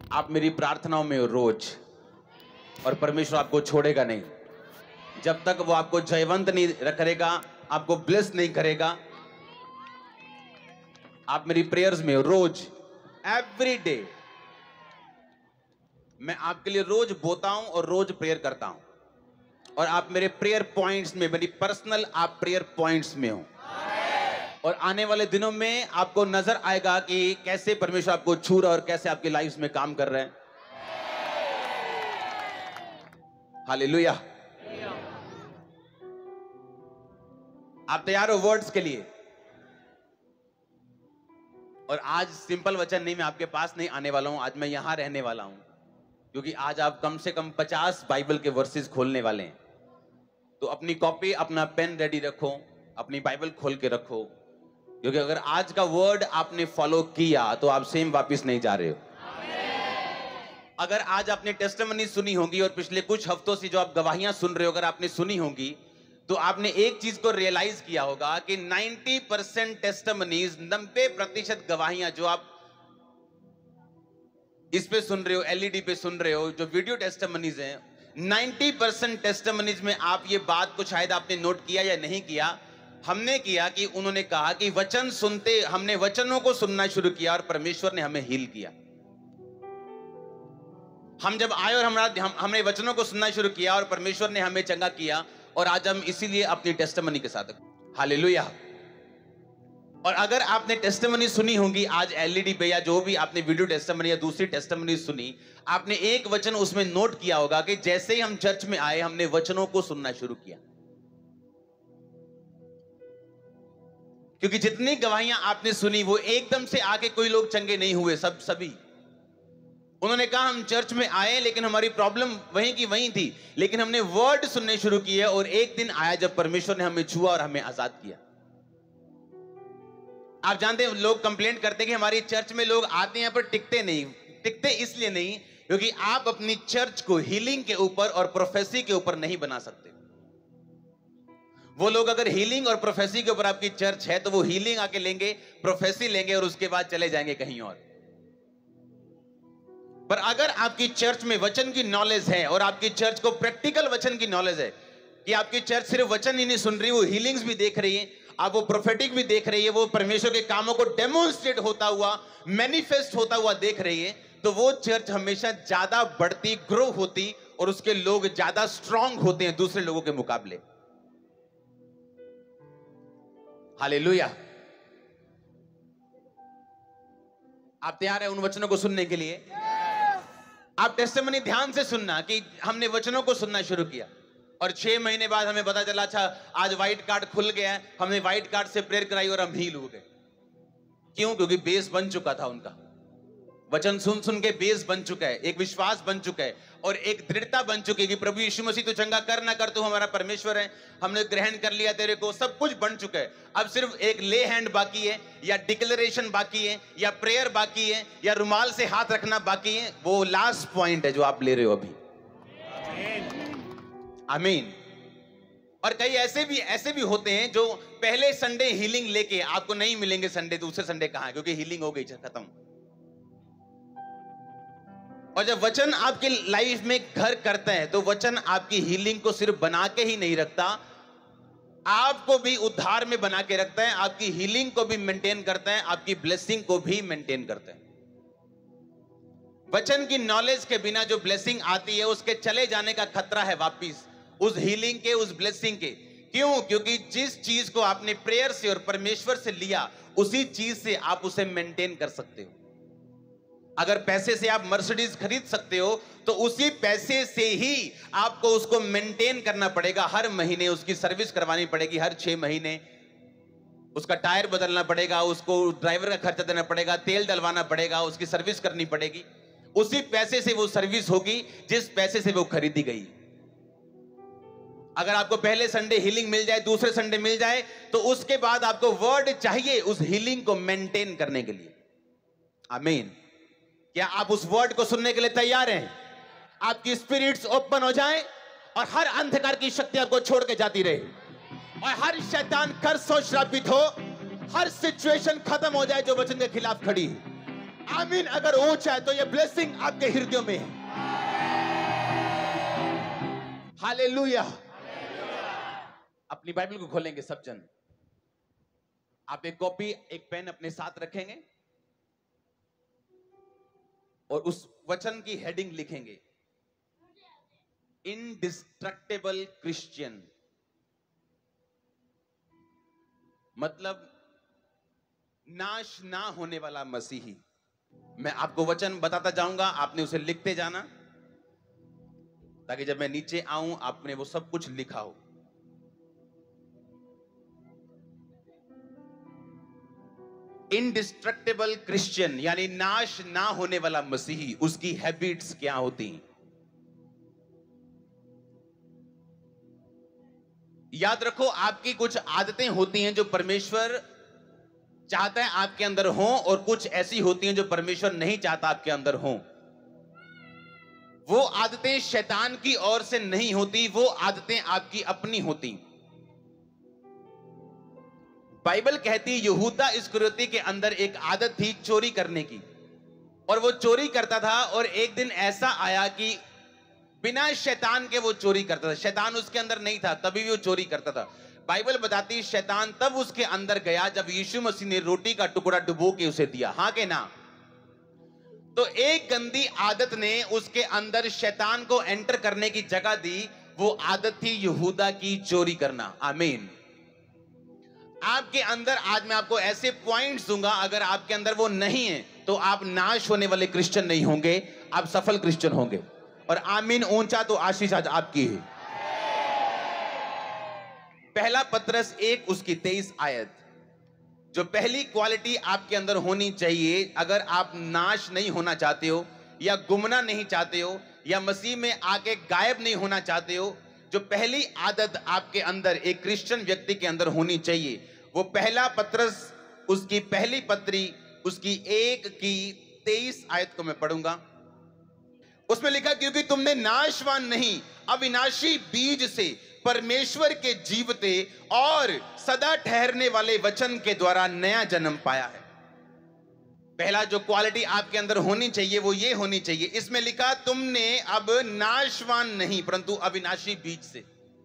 आप मेरी प्रार्थनाओं में हो रोज, और परमेश्वर आपको छोड़ेगा नहीं जब तक वो आपको जयवंत नहीं करेगा, आपको ब्लेस नहीं करेगा। आप मेरी प्रेयर्स में हो रोज, एवरी डे। मैं आपके लिए रोज बोता हूं और रोज प्रेयर करता हूं, और आप मेरे प्रेयर पॉइंट्स में, मेरी पर्सनल आप प्रेयर पॉइंट्स में हो। और आने वाले दिनों में आपको नजर आएगा कि कैसे परमेश्वर आपको छू रहा है और कैसे आपकी लाइफ में काम कर रहे हैं। हालेलुया। आप तैयार हो वर्ड्स के लिए? और आज सिंपल वचन नहीं, मैं आपके पास नहीं आने वाला हूं, आज मैं यहां रहने वाला हूं, क्योंकि आज आप कम से कम 50 बाइबल के वर्सेस खोलने वाले हैं। तो अपनी कॉपी, अपना पेन रेडी रखो, अपनी बाइबल खोल के रखो, क्योंकि अगर आज का वर्ड आपने फॉलो किया तो आप सेम वापस नहीं जा रहे हो। अगर आज आपने टेस्टिमनी सुनी होगी और पिछले कुछ हफ्तों से जो आप गवाहियां सुन रहे हो, अगर आपने सुनी होगी, तो आपने एक चीज को रियलाइज किया होगा कि 90% टेस्टिमनीज, 90% गवाहियां जो आप इस पे सुन रहे हो, एलईडी पे सुन रहे हो, जो वीडियो टेस्टिमनीज हैं, 90% टेस्टिमनीज में आप ये बात को शायद आपने नोट किया या नहीं किया, हमने किया कि उन्होंने कहा कि वचन सुनते, हमने वचनों को सुनना शुरू किया और परमेश्वर ने हमें हील किया। हम जब आए और हमने वचनों को सुनना शुरू किया और परमेश्वर ने हमें चंगा किया, और आज हम इसीलिए अपनी टेस्टिमनी के साथ। हालेलुया। और अगर आपने टेस्टिमनी सुनी होगी आज एलईडी पे, या जो भी आपने वीडियो टेस्टिमनी या दूसरी टेस्टिमनी सुनी, आपने एक वचन उसमें नोट किया होगा कि जैसे ही हम चर्च में आए हमने वचनों को सुनना शुरू किया। क्योंकि जितनी गवाहियां आपने सुनी वो एकदम से आके कोई लोग चंगे नहीं हुए, सभी उन्होंने कहा हम चर्च में आए लेकिन हमारी प्रॉब्लम वहीं की वहीं थी, लेकिन हमने वर्ड सुनने शुरू किए और एक दिन आया जब परमेश्वर ने हमें छुआ और हमें आजाद किया। आप जानते हैं लोग कंप्लेंट करते हैं कि हमारी चर्च में लोग आते हैं पर टिकते नहीं। टिकते इसलिए नहीं क्योंकि आप अपनी चर्च को हीलिंग के ऊपर और प्रोफेसी के ऊपर नहीं बना सकते। वो लोग अगर हीलिंग और प्रोफेसी के ऊपर आपकी चर्च है तो वो हीलिंग आके लेंगे, प्रोफेसी लेंगे और उसके बाद चले जाएंगे कहीं और। पर अगर आपकी चर्च में वचन की नॉलेज है और आपकी चर्च को प्रैक्टिकल वचन की नॉलेज है कि आपकी चर्च सिर्फ वचन ही नहीं सुन रही, वो हीलिंग्स भी देख रही है, आप वो प्रोफेटिक भी देख रही है, वो परमेश्वर के कामों को डेमोन्स्ट्रेट होता हुआ, मैनिफेस्ट होता हुआ देख रही है, तो वो चर्च हमेशा ज्यादा बढ़ती, ग्रो होती और उसके लोग ज्यादा स्ट्रांग होते हैं दूसरे लोगों के मुकाबले। हालेलुया। आप तैयार हैं उन वचनों को सुनने के लिए? आप टेस्टिमनी ध्यान से सुनना कि हमने वचनों को सुनना शुरू किया और 6 महीने बाद हमें पता चला अच्छा आज व्हाइट कार्ड खुल गया है, हमने व्हाइट कार्ड से प्रेयर कराई और हम हील हो गए। क्यों? क्योंकि बेस बन चुका था उनका, वचन सुन सुन के बेस बन चुका है, एक विश्वास बन चुका है और एक दृढ़ता बन चुकी है कि प्रभु यीशु मसीह तू चंगा कर ना कर, तू हमारा परमेश्वर है, हमने ग्रहण कर लिया तेरे को, सब कुछ बन चुका है। अब सिर्फ एक ले हैंड बाकी है, या डिक्लेरेशन बाकी है, या प्रेयर बाकी है, या रुमाल से हाथ रखना बाकी है। वो लास्ट पॉइंट है जो आप ले रहे हो अभी। आमीन। और कई ऐसे भी होते हैं जो पहले संडे हीलिंग लेके आपको नहीं मिलेंगे, संडे दूसरे संडे कहां, क्योंकि हीलिंग हो गई, खत्म। और जब वचन आपकी लाइफ में घर करता है तो वचन आपकी हीलिंग को सिर्फ बना के ही नहीं रखता, आपको भी उद्धार में बना के रखता है, आपकी हीलिंग को भी मेंटेन करता है, आपकी ब्लेसिंग को भी मेंटेन करता है। वचन की नॉलेज के बिना जो ब्लेसिंग आती है उसके चले जाने का खतरा है वापिस, उस हीलिंग के, उस ब्लेसिंग के। क्यों? क्योंकि जिस चीज को आपने प्रेयर से और परमेश्वर से लिया उसी चीज से आप उसे मेंटेन कर सकते हो। अगर पैसे से आप मर्सिडीज खरीद सकते हो तो उसी पैसे से ही आपको उसको मेंटेन करना पड़ेगा, हर महीने उसकी सर्विस करवानी पड़ेगी, हर 6 महीने उसका टायर बदलना पड़ेगा, उसको ड्राइवर का खर्चा देना पड़ेगा, तेल डलवाना पड़ेगा, उसकी सर्विस करनी पड़ेगी। उसी पैसे से वो सर्विस होगी जिस पैसे से वो खरीदी गई। अगर आपको पहले संडे हीलिंग मिल जाए, दूसरे संडे मिल जाए, तो उसके बाद आपको वर्ड चाहिए उस हीलिंग को मेंटेन करने के लिए। आमीन। क्या आप उस वर्ड को सुनने के लिए तैयार हैं? आपकी स्पिरिट्स ओपन हो जाएं और हर अंधकार की शक्ति आपको छोड़ के जाती रहे और हर शैतान कर्स और श्रापित हो, हर सिचुएशन खत्म हो जाए जो वचन के खिलाफ खड़ी है। आमीन। अगर ऊंचा है तो ये ब्लेसिंग आपके हृदयों में है। हालेलुया। अपनी बाइबल को खोलेंगे सब जन। आप एक कॉपी एक पेन अपने साथ रखेंगे और उस वचन की हेडिंग लिखेंगे, इनडिस्ट्रक्टेबल क्रिश्चियन। मतलब नाश ना होने वाला मसीही। मैं आपको वचन बताता जाऊंगा, आपने उसे लिखते जाना, ताकि जब मैं नीचे आऊं आपने वो सब कुछ लिखा हो। इनडिस्ट्रक्टेबल क्रिश्चियन यानी नाश ना होने वाला मसीही, उसकी हैबिट्स क्या होती हैं? याद रखो, आपकी कुछ आदतें होती हैं जो परमेश्वर चाहता है आपके अंदर हो, और कुछ ऐसी होती हैं जो परमेश्वर नहीं चाहता आपके अंदर हो। वो आदतें शैतान की ओर से नहीं होती, वो आदतें आपकी अपनी होती। बाइबल कहती यहूदा इस्करियोती के अंदर एक आदत थी चोरी करने की, और वो चोरी करता था। और एक दिन ऐसा आया कि बिना शैतान के वो चोरी करता था। शैतान उसके अंदर नहीं था, तभी भी वो चोरी करता था। बाइबल बताती शैतान तब उसके अंदर गया जब यीशु मसीह ने रोटी का टुकड़ा डुबो के उसे दिया। हाँ के ना? तो एक गंदी आदत ने उसके अंदर शैतान को एंटर करने की जगह दी। वो आदत थी यहूदा की चोरी करना। आमीन। आपके अंदर आज मैं आपको ऐसे पॉइंट्स दूंगा, अगर आपके अंदर वो नहीं है तो आप नाश होने वाले क्रिश्चियन नहीं होंगे, आप सफल क्रिश्चियन होंगे। और आमीन ऊंचा तो आशीष आज आपकी है। पहला पत्रस 1 उसकी 23 आयत। जो पहली क्वालिटी आपके अंदर होनी चाहिए, अगर आप नाश नहीं होना चाहते हो, या गुमना नहीं चाहते हो, या मसीह में आके गायब नहीं होना चाहते हो, जो पहली आदत आपके अंदर एक क्रिश्चियन व्यक्ति के अंदर होनी चाहिए, वो पहला पत्रस उसकी पहली पत्री उसकी 1 की 23 आयत को मैं पढ़ूंगा। उसमें लिखा, क्योंकि तुमने नाशवान नहीं अविनाशी बीज से परमेश्वर के जीवते और सदा ठहरने वाले वचन के द्वारा नया जन्म पाया है। पहला जो क्वालिटी आपके अंदर होनी चाहिए वो ये होनी चाहिए। इसमें लिखा, तुमने अब नाशवान नहीं परंतु अविनाशी बीज से।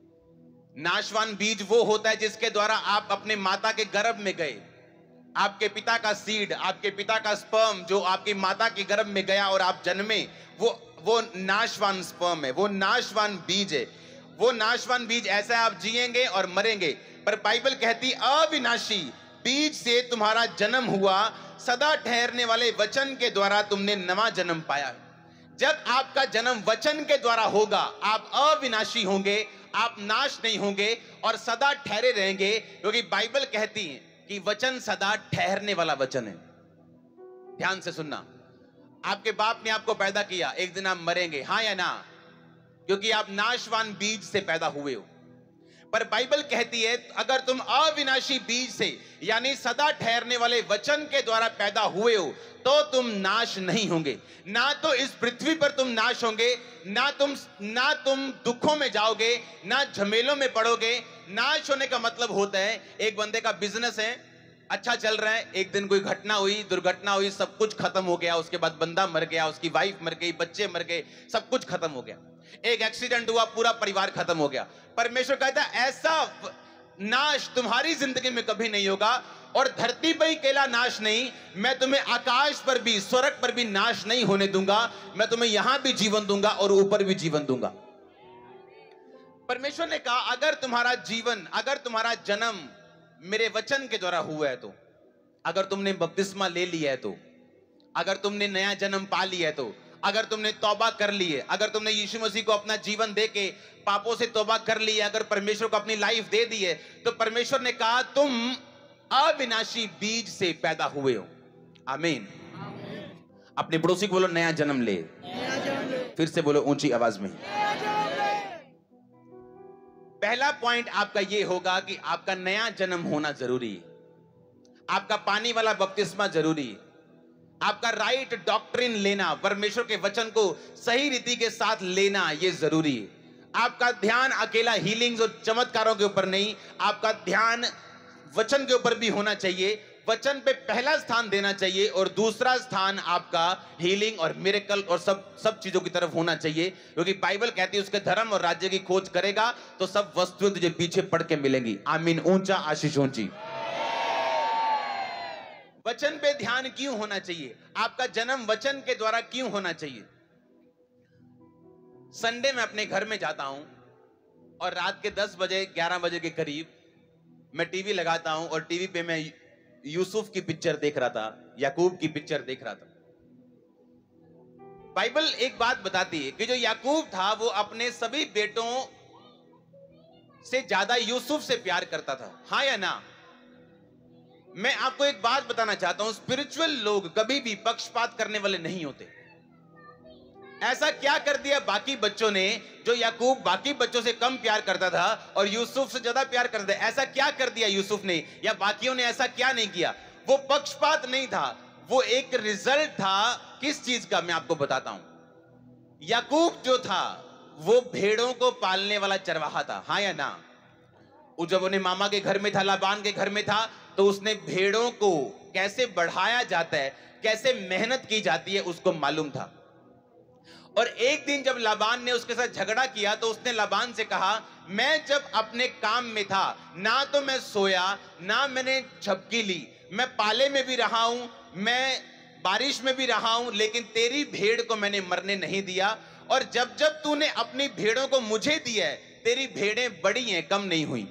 नाशवान बीज वो होता है जिसके द्वारा आप अपने माता के गर्भ में गए। आपके पिता का सीड, आपके पिता का स्पर्म जो आपकी माता के गर्भ में गया और आप जन्मे, वो नाशवान स्पर्म है, वो नाशवान बीज है। वो नाशवान बीज ऐसा आप जिएंगे और मरेंगे, पर बाइबल कहती अविनाशी बीज से तुम्हारा जन्म हुआ, सदा ठहरने वाले वचन के द्वारा तुमने नवा जन्म पाया। जब आपका जन्म वचन के द्वारा होगा, आप अविनाशी होंगे, आप नाश नहीं होंगे और सदा ठहरे रहेंगे, क्योंकि बाइबल कहती है कि वचन सदा ठहरने वाला वचन है। ध्यान से सुनना, आपके बाप ने आपको पैदा किया, एक दिन आप मरेंगे, हाँ या ना? क्योंकि आप नाशवान बीज से पैदा हुए हो। पर बाइबल कहती है अगर तुम अविनाशी बीज से यानी सदा ठहरने वाले वचन के द्वारा पैदा हुए हो तो तुम नाश नहीं होंगे। ना तो इस पृथ्वी पर तुम नाश होंगे, ना तुम दुखों में जाओगे, ना झमेलों में पड़ोगे। नाश होने का मतलब होता है, एक बंदे का बिजनेस है, अच्छा चल रहा है, एक दिन कोई घटना हुई, दुर्घटना हुई, सब कुछ खत्म हो गया, उसके बाद बंदा मर गया, उसकी वाइफ मर गई, बच्चे मर गए, सब कुछ खत्म हो गया। एक एक्सीडेंट हुआ, पूरा परिवार खत्म हो गया। परमेश्वर कहता है ऐसा नाश तुम्हारी जिंदगी में कभी नहीं होगा, और धरती पर ही अकेला नाश नहीं, मैं तुम्हें आकाश पर भी, स्वर्ग पर भी नाश नहीं होने दूंगा। मैं तुम्हें यहां भी जीवन दूंगा और ऊपर भी जीवन दूंगा। परमेश्वर ने कहा अगर तुम्हारा जीवन, अगर तुम्हारा जन्म मेरे वचन के द्वारा हुआ है, तो अगर तुमने बपतिस्मा ले लिया है, तो अगर तुमने नया जन्म पा लिया है, तो अगर तुमने तौबा कर ली है, अगर तुमने यीशु मसीह को अपना जीवन दे के पापों से तौबा कर ली है, अगर परमेश्वर को अपनी लाइफ दे दी है, तो परमेश्वर ने कहा तुम अविनाशी बीज से पैदा हुए हो। आमीन। अपने पड़ोसी को बोलो नया जन्म ले। फिर से बोलो ऊंची आवाज में। पहला पॉइंट आपका यह होगा कि आपका नया जन्म होना जरूरी है, आपका पानी वाला बपतिस्मा जरूरी है, आपका राइट डॉक्ट्रिन लेना, परमेश्वर के वचन को सही रीति के साथ लेना, यह जरूरी है। आपका ध्यान अकेला हीलिंग्स और चमत्कारों के ऊपर नहीं, आपका ध्यान वचन के ऊपर भी होना चाहिए। वचन पे पहला स्थान देना चाहिए और दूसरा स्थान आपका हीलिंग और मिरेकल और सब चीजों की तरफ होना चाहिए, क्योंकि बाइबल कहती है उसके धर्म और राज्य की खोज करेगा तो सब वस्तुएं तुझे पीछे पड़ के मिलेंगी। आमीन। ऊंचा आशीष ऊंची। वचन पे ध्यान क्यों होना चाहिए? आपका जन्म वचन के द्वारा क्यों होना चाहिए? संडे में अपने घर में जाता हूं और रात के 10 बजे 11 बजे के करीब मैं टीवी लगाता हूं और टीवी पे मैं यूसुफ की पिक्चर देख रहा था, याकूब की पिक्चर देख रहा था। बाइबल एक बात बताती है कि जो याकूब था वो अपने सभी बेटों से ज्यादा यूसुफ से प्यार करता था। हाँ या ना? मैं आपको एक बात बताना चाहता हूं, स्पिरिचुअल लोग कभी भी पक्षपात करने वाले नहीं होते। ऐसा क्या कर दिया बाकी बच्चों ने जो याकूब बाकी बच्चों से कम प्यार करता था और यूसुफ से ज्यादा प्यार करता था? ऐसा क्या कर दिया यूसुफ ने या बाकियों ने? ऐसा क्या नहीं किया? वो पक्षपात नहीं था, वो एक रिजल्ट था किस चीज का, मैं आपको बताता हूं। याकूब जो था वो भेड़ों को पालने वाला चरवाहा था। हाँ या ना? वो जब उन्हें मामा के घर में था, लाबान के घर में था, तो उसने भेड़ों को कैसे बढ़ाया जाता है, कैसे मेहनत की जाती है उसको मालूम था। और एक दिन जब लाबान ने उसके साथ झगड़ा किया तो उसने लाबान से कहा, मैं जब अपने काम में था ना तो मैं सोया ना मैंने झपकी ली, मैं पाले में भी रहा हूं, मैं बारिश में भी रहा हूं, लेकिन तेरी भेड़ को मैंने मरने नहीं दिया। और जब जब तूने अपनी भेड़ों को मुझे दिया है, तेरी भेड़ें बड़ी हैं, कम नहीं हुई।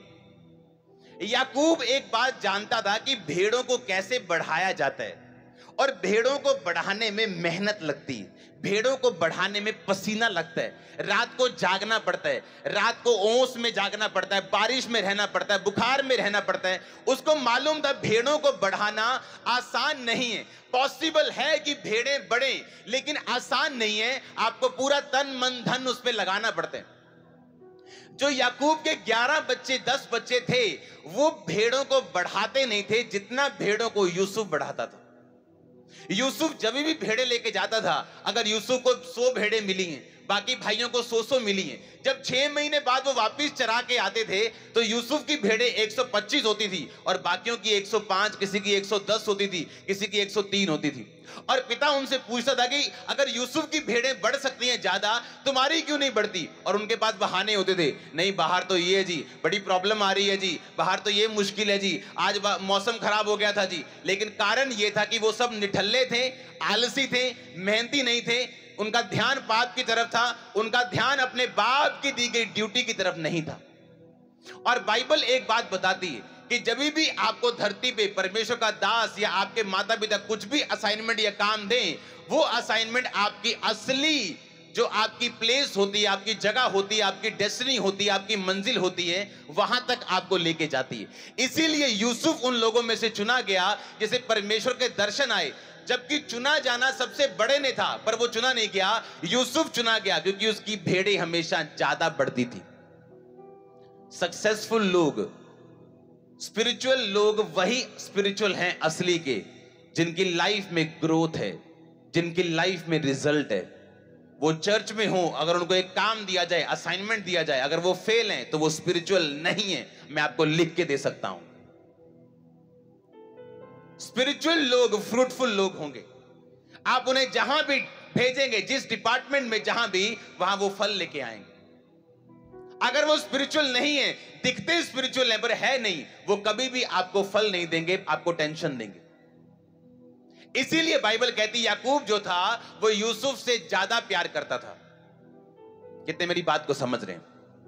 याकूब एक बात जानता था कि भेड़ों को कैसे बढ़ाया जाता है और भेड़ों को बढ़ाने में मेहनत लगती है, भेड़ों को बढ़ाने में पसीना लगता है, रात को जागना पड़ता है, रात को ओस में जागना पड़ता है, बारिश में रहना पड़ता है, बुखार में रहना पड़ता है। उसको मालूम था भेड़ों को बढ़ाना आसान नहीं है। पॉसिबल है कि भेड़ें बढ़े लेकिन आसान नहीं है, आपको पूरा तन मन धन उस पर लगाना पड़ता है। जो याकूब के 11 बच्चे 10 बच्चे थे वो भेड़ों को बढ़ाते नहीं थे जितना भेड़ों को यूसुफ बढ़ाता था। यूसुफ जब भी भेड़े लेके जाता था, अगर यूसुफ को 100 भेड़े मिली हैं, बाकी भाइयों को 100 मिली हैं, जब 6 महीने बाद वो वापस चरा के आते थे तो यूसुफ की भेड़े 125 होती थी और बाकियों की 105, किसी की 110 होती थी, किसी की 103 होती थी। और पिता उनसे पूछता था कि अगर यूसुफ की भेड़ें बढ़ सकती हैं ज्यादा, तुम्हारी क्यों नहीं बढ़ती? और उनके पास बहाने होते थे, नहीं बाहर तो ये है जी, बड़ी प्रॉब्लम आ रही है जी, बाहर तो ये मुश्किल है जी, आज मौसम खराब हो गया था जी। लेकिन कारण ये था कि वो सब निठल्ले थे, आलसी थे, मेहनती नहीं थे, उनका ध्यान पाप की तरफ था, उनका ध्यान अपने बाप की दी गई ड्यूटी की तरफ नहीं था। और बाइबल एक बात बताती है कि जब भी आपको धरती पे परमेश्वर का दास या आपके माता पिता कुछ भी असाइनमेंट या काम दें, वो असाइनमेंट आपकी असली जो आपकी प्लेस होती है, आपकी जगह होती है, आपकी डेस्टिनी होती है, आपकी मंजिल होती है, वहां तक आपको लेके जाती है। इसीलिए यूसुफ उन लोगों में से चुना गया जिसे परमेश्वर के दर्शन आए, जबकि चुना जाना सबसे बड़े ने था, पर वो चुना नहीं गया, यूसुफ चुना गया क्योंकि उसकी भेड़ें हमेशा ज्यादा बढ़ती थी। सक्सेसफुल लोग, स्पिरिचुअल लोग वही स्पिरिचुअल हैं असली के, जिनकी लाइफ में ग्रोथ है, जिनकी लाइफ में रिजल्ट है। वो चर्च में हो, अगर उनको एक काम दिया जाए, असाइनमेंट दिया जाए, अगर वो फेल हैं तो वो स्पिरिचुअल नहीं है। मैं आपको लिख के दे सकता हूं। स्पिरिचुअल लोग फ्रूटफुल लोग होंगे। आप उन्हें जहां भी भेजेंगे, जिस डिपार्टमेंट में जहां भी, वहां वो फल लेके आएंगे। अगर वो स्पिरिचुअल नहीं है, दिखते स्पिरिचुअल है पर है नहीं, वो कभी भी आपको फल नहीं देंगे, आपको टेंशन देंगे। इसीलिए बाइबल कहती याकूब जो था वो यूसुफ से ज्यादा प्यार करता था। कितने मेरी बात को समझ रहे हैं?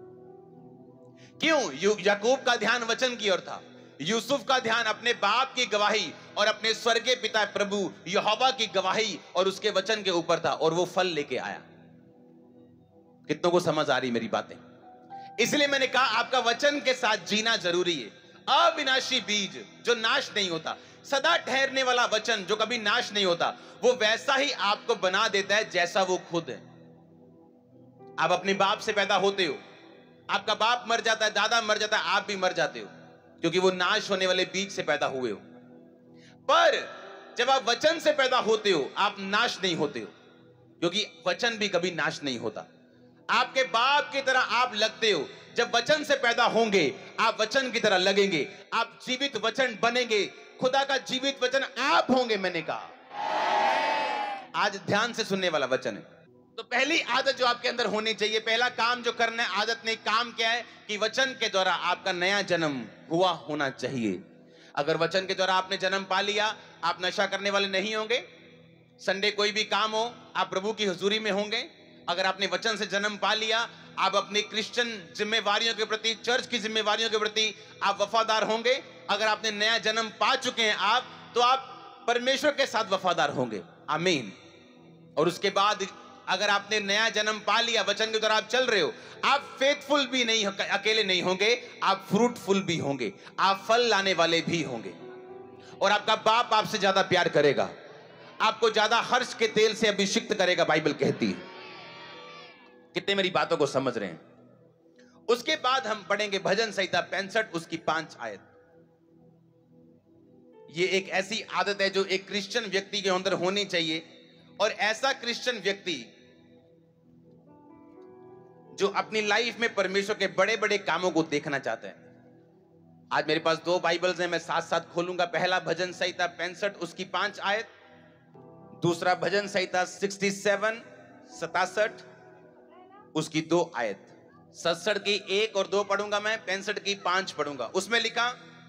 क्यों? याकूब का ध्यान वचन की ओर था, यूसुफ का ध्यान अपने बाप की गवाही और अपने स्वर्गीय पिता प्रभु यहोवा की गवाही और उसके वचन के ऊपर था, और वो फल लेके आया। कितनों को समझ आ रही मेरी बातें? इसलिए मैंने कहा आपका वचन के साथ जीना जरूरी है। अविनाशी बीज जो नाश नहीं होता, सदा ठहरने वाला वचन जो कभी नाश नहीं होता, वो वैसा ही आपको बना देता है जैसा वो खुद है। आप अपने बाप से पैदा होते हो, आपका बाप मर जाता है, दादा मर जाता है, आप भी मर जाते हो, क्योंकि वो नाश होने वाले बीज से पैदा हुए हो। पर जब आप वचन से पैदा होते हो, आप नाश नहीं होते हो, क्योंकि वचन भी कभी नाश नहीं होता। आपके बाप की तरह आप लगते हो। जब वचन से पैदा होंगे, आप वचन की तरह लगेंगे, आप जीवित वचन बनेंगे, खुदा का जीवित वचन आप होंगे, मैंने कहा। आज ध्यान से सुनने वाला वचन है। तो पहली आदत जो आपके अंदर होनी चाहिए, पहला काम जो करना है, आदत नहीं काम क्या है कि वचन के द्वारा आपका नया जन्म हुआ होना चाहिए। अगर वचन के द्वारा आपने जन्म पा लिया, आप नशा करने वाले नहीं होंगे। संडे कोई भी काम हो, आप प्रभु की हुजूरी में होंगे। अगर आपने वचन से जन्म पा लिया, आप अपनी क्रिश्चियन जिम्मेवारियों के प्रति, चर्च की जिम्मेवारियों के प्रति आप वफादार होंगे। अगर आपने नया जन्म पा चुके हैं आप, तो आप परमेश्वर के साथ वफादार होंगे। आमीन। और उसके बाद अगर आपने नया जन्म पा लिया, वचन के द्वारा आप चल रहे हो, आप फेथफुल भी नहीं, अकेले नहीं होंगे, आप फ्रूटफुल भी होंगे, आप फल लाने वाले भी होंगे। और आपका बाप आपसे ज्यादा प्यार करेगा, आपको ज्यादा हर्ष के तेल से अभिषिक्त करेगा, बाइबल कहती है। कितने मेरी बातों को समझ रहे हैं? उसके बाद हम पढ़ेंगे भजन संहिता 65 उसकी 5 आयत। ये एक ऐसी आदत है जो एक क्रिश्चियन व्यक्ति के अंदर होनी चाहिए, और ऐसा क्रिश्चियन व्यक्ति जो अपनी लाइफ में परमेश्वर के बड़े बड़े कामों को देखना चाहता है। आज मेरे पास 2 बाइबल्स हैं, मैं साथ साथ खोलूंगा। पहला भजन संहिता 65 उसकी 5 आयत, दूसरा भजन संहिता 67 उसकी 2 आयत। 67 की 1 और 2 पढ़ूंगा मैं, 65 की 5 पढ़ूंगा। उसमें लिखा,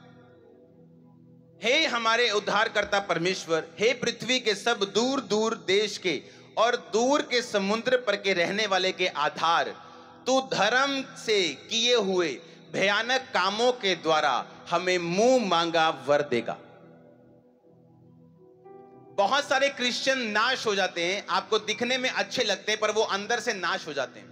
हे हमारे उद्धारकर्ता परमेश्वर, हे पृथ्वी के सब दूर दूर देश के और दूर के समुद्र पर के रहने वाले के आधार, तू धर्म से किए हुए भयानक कामों के द्वारा हमें मुंह मांगा वर देगा। बहुत सारे क्रिश्चियन नाश हो जाते हैं, आपको दिखने में अच्छे लगते हैं पर वो अंदर से नाश हो जाते हैं।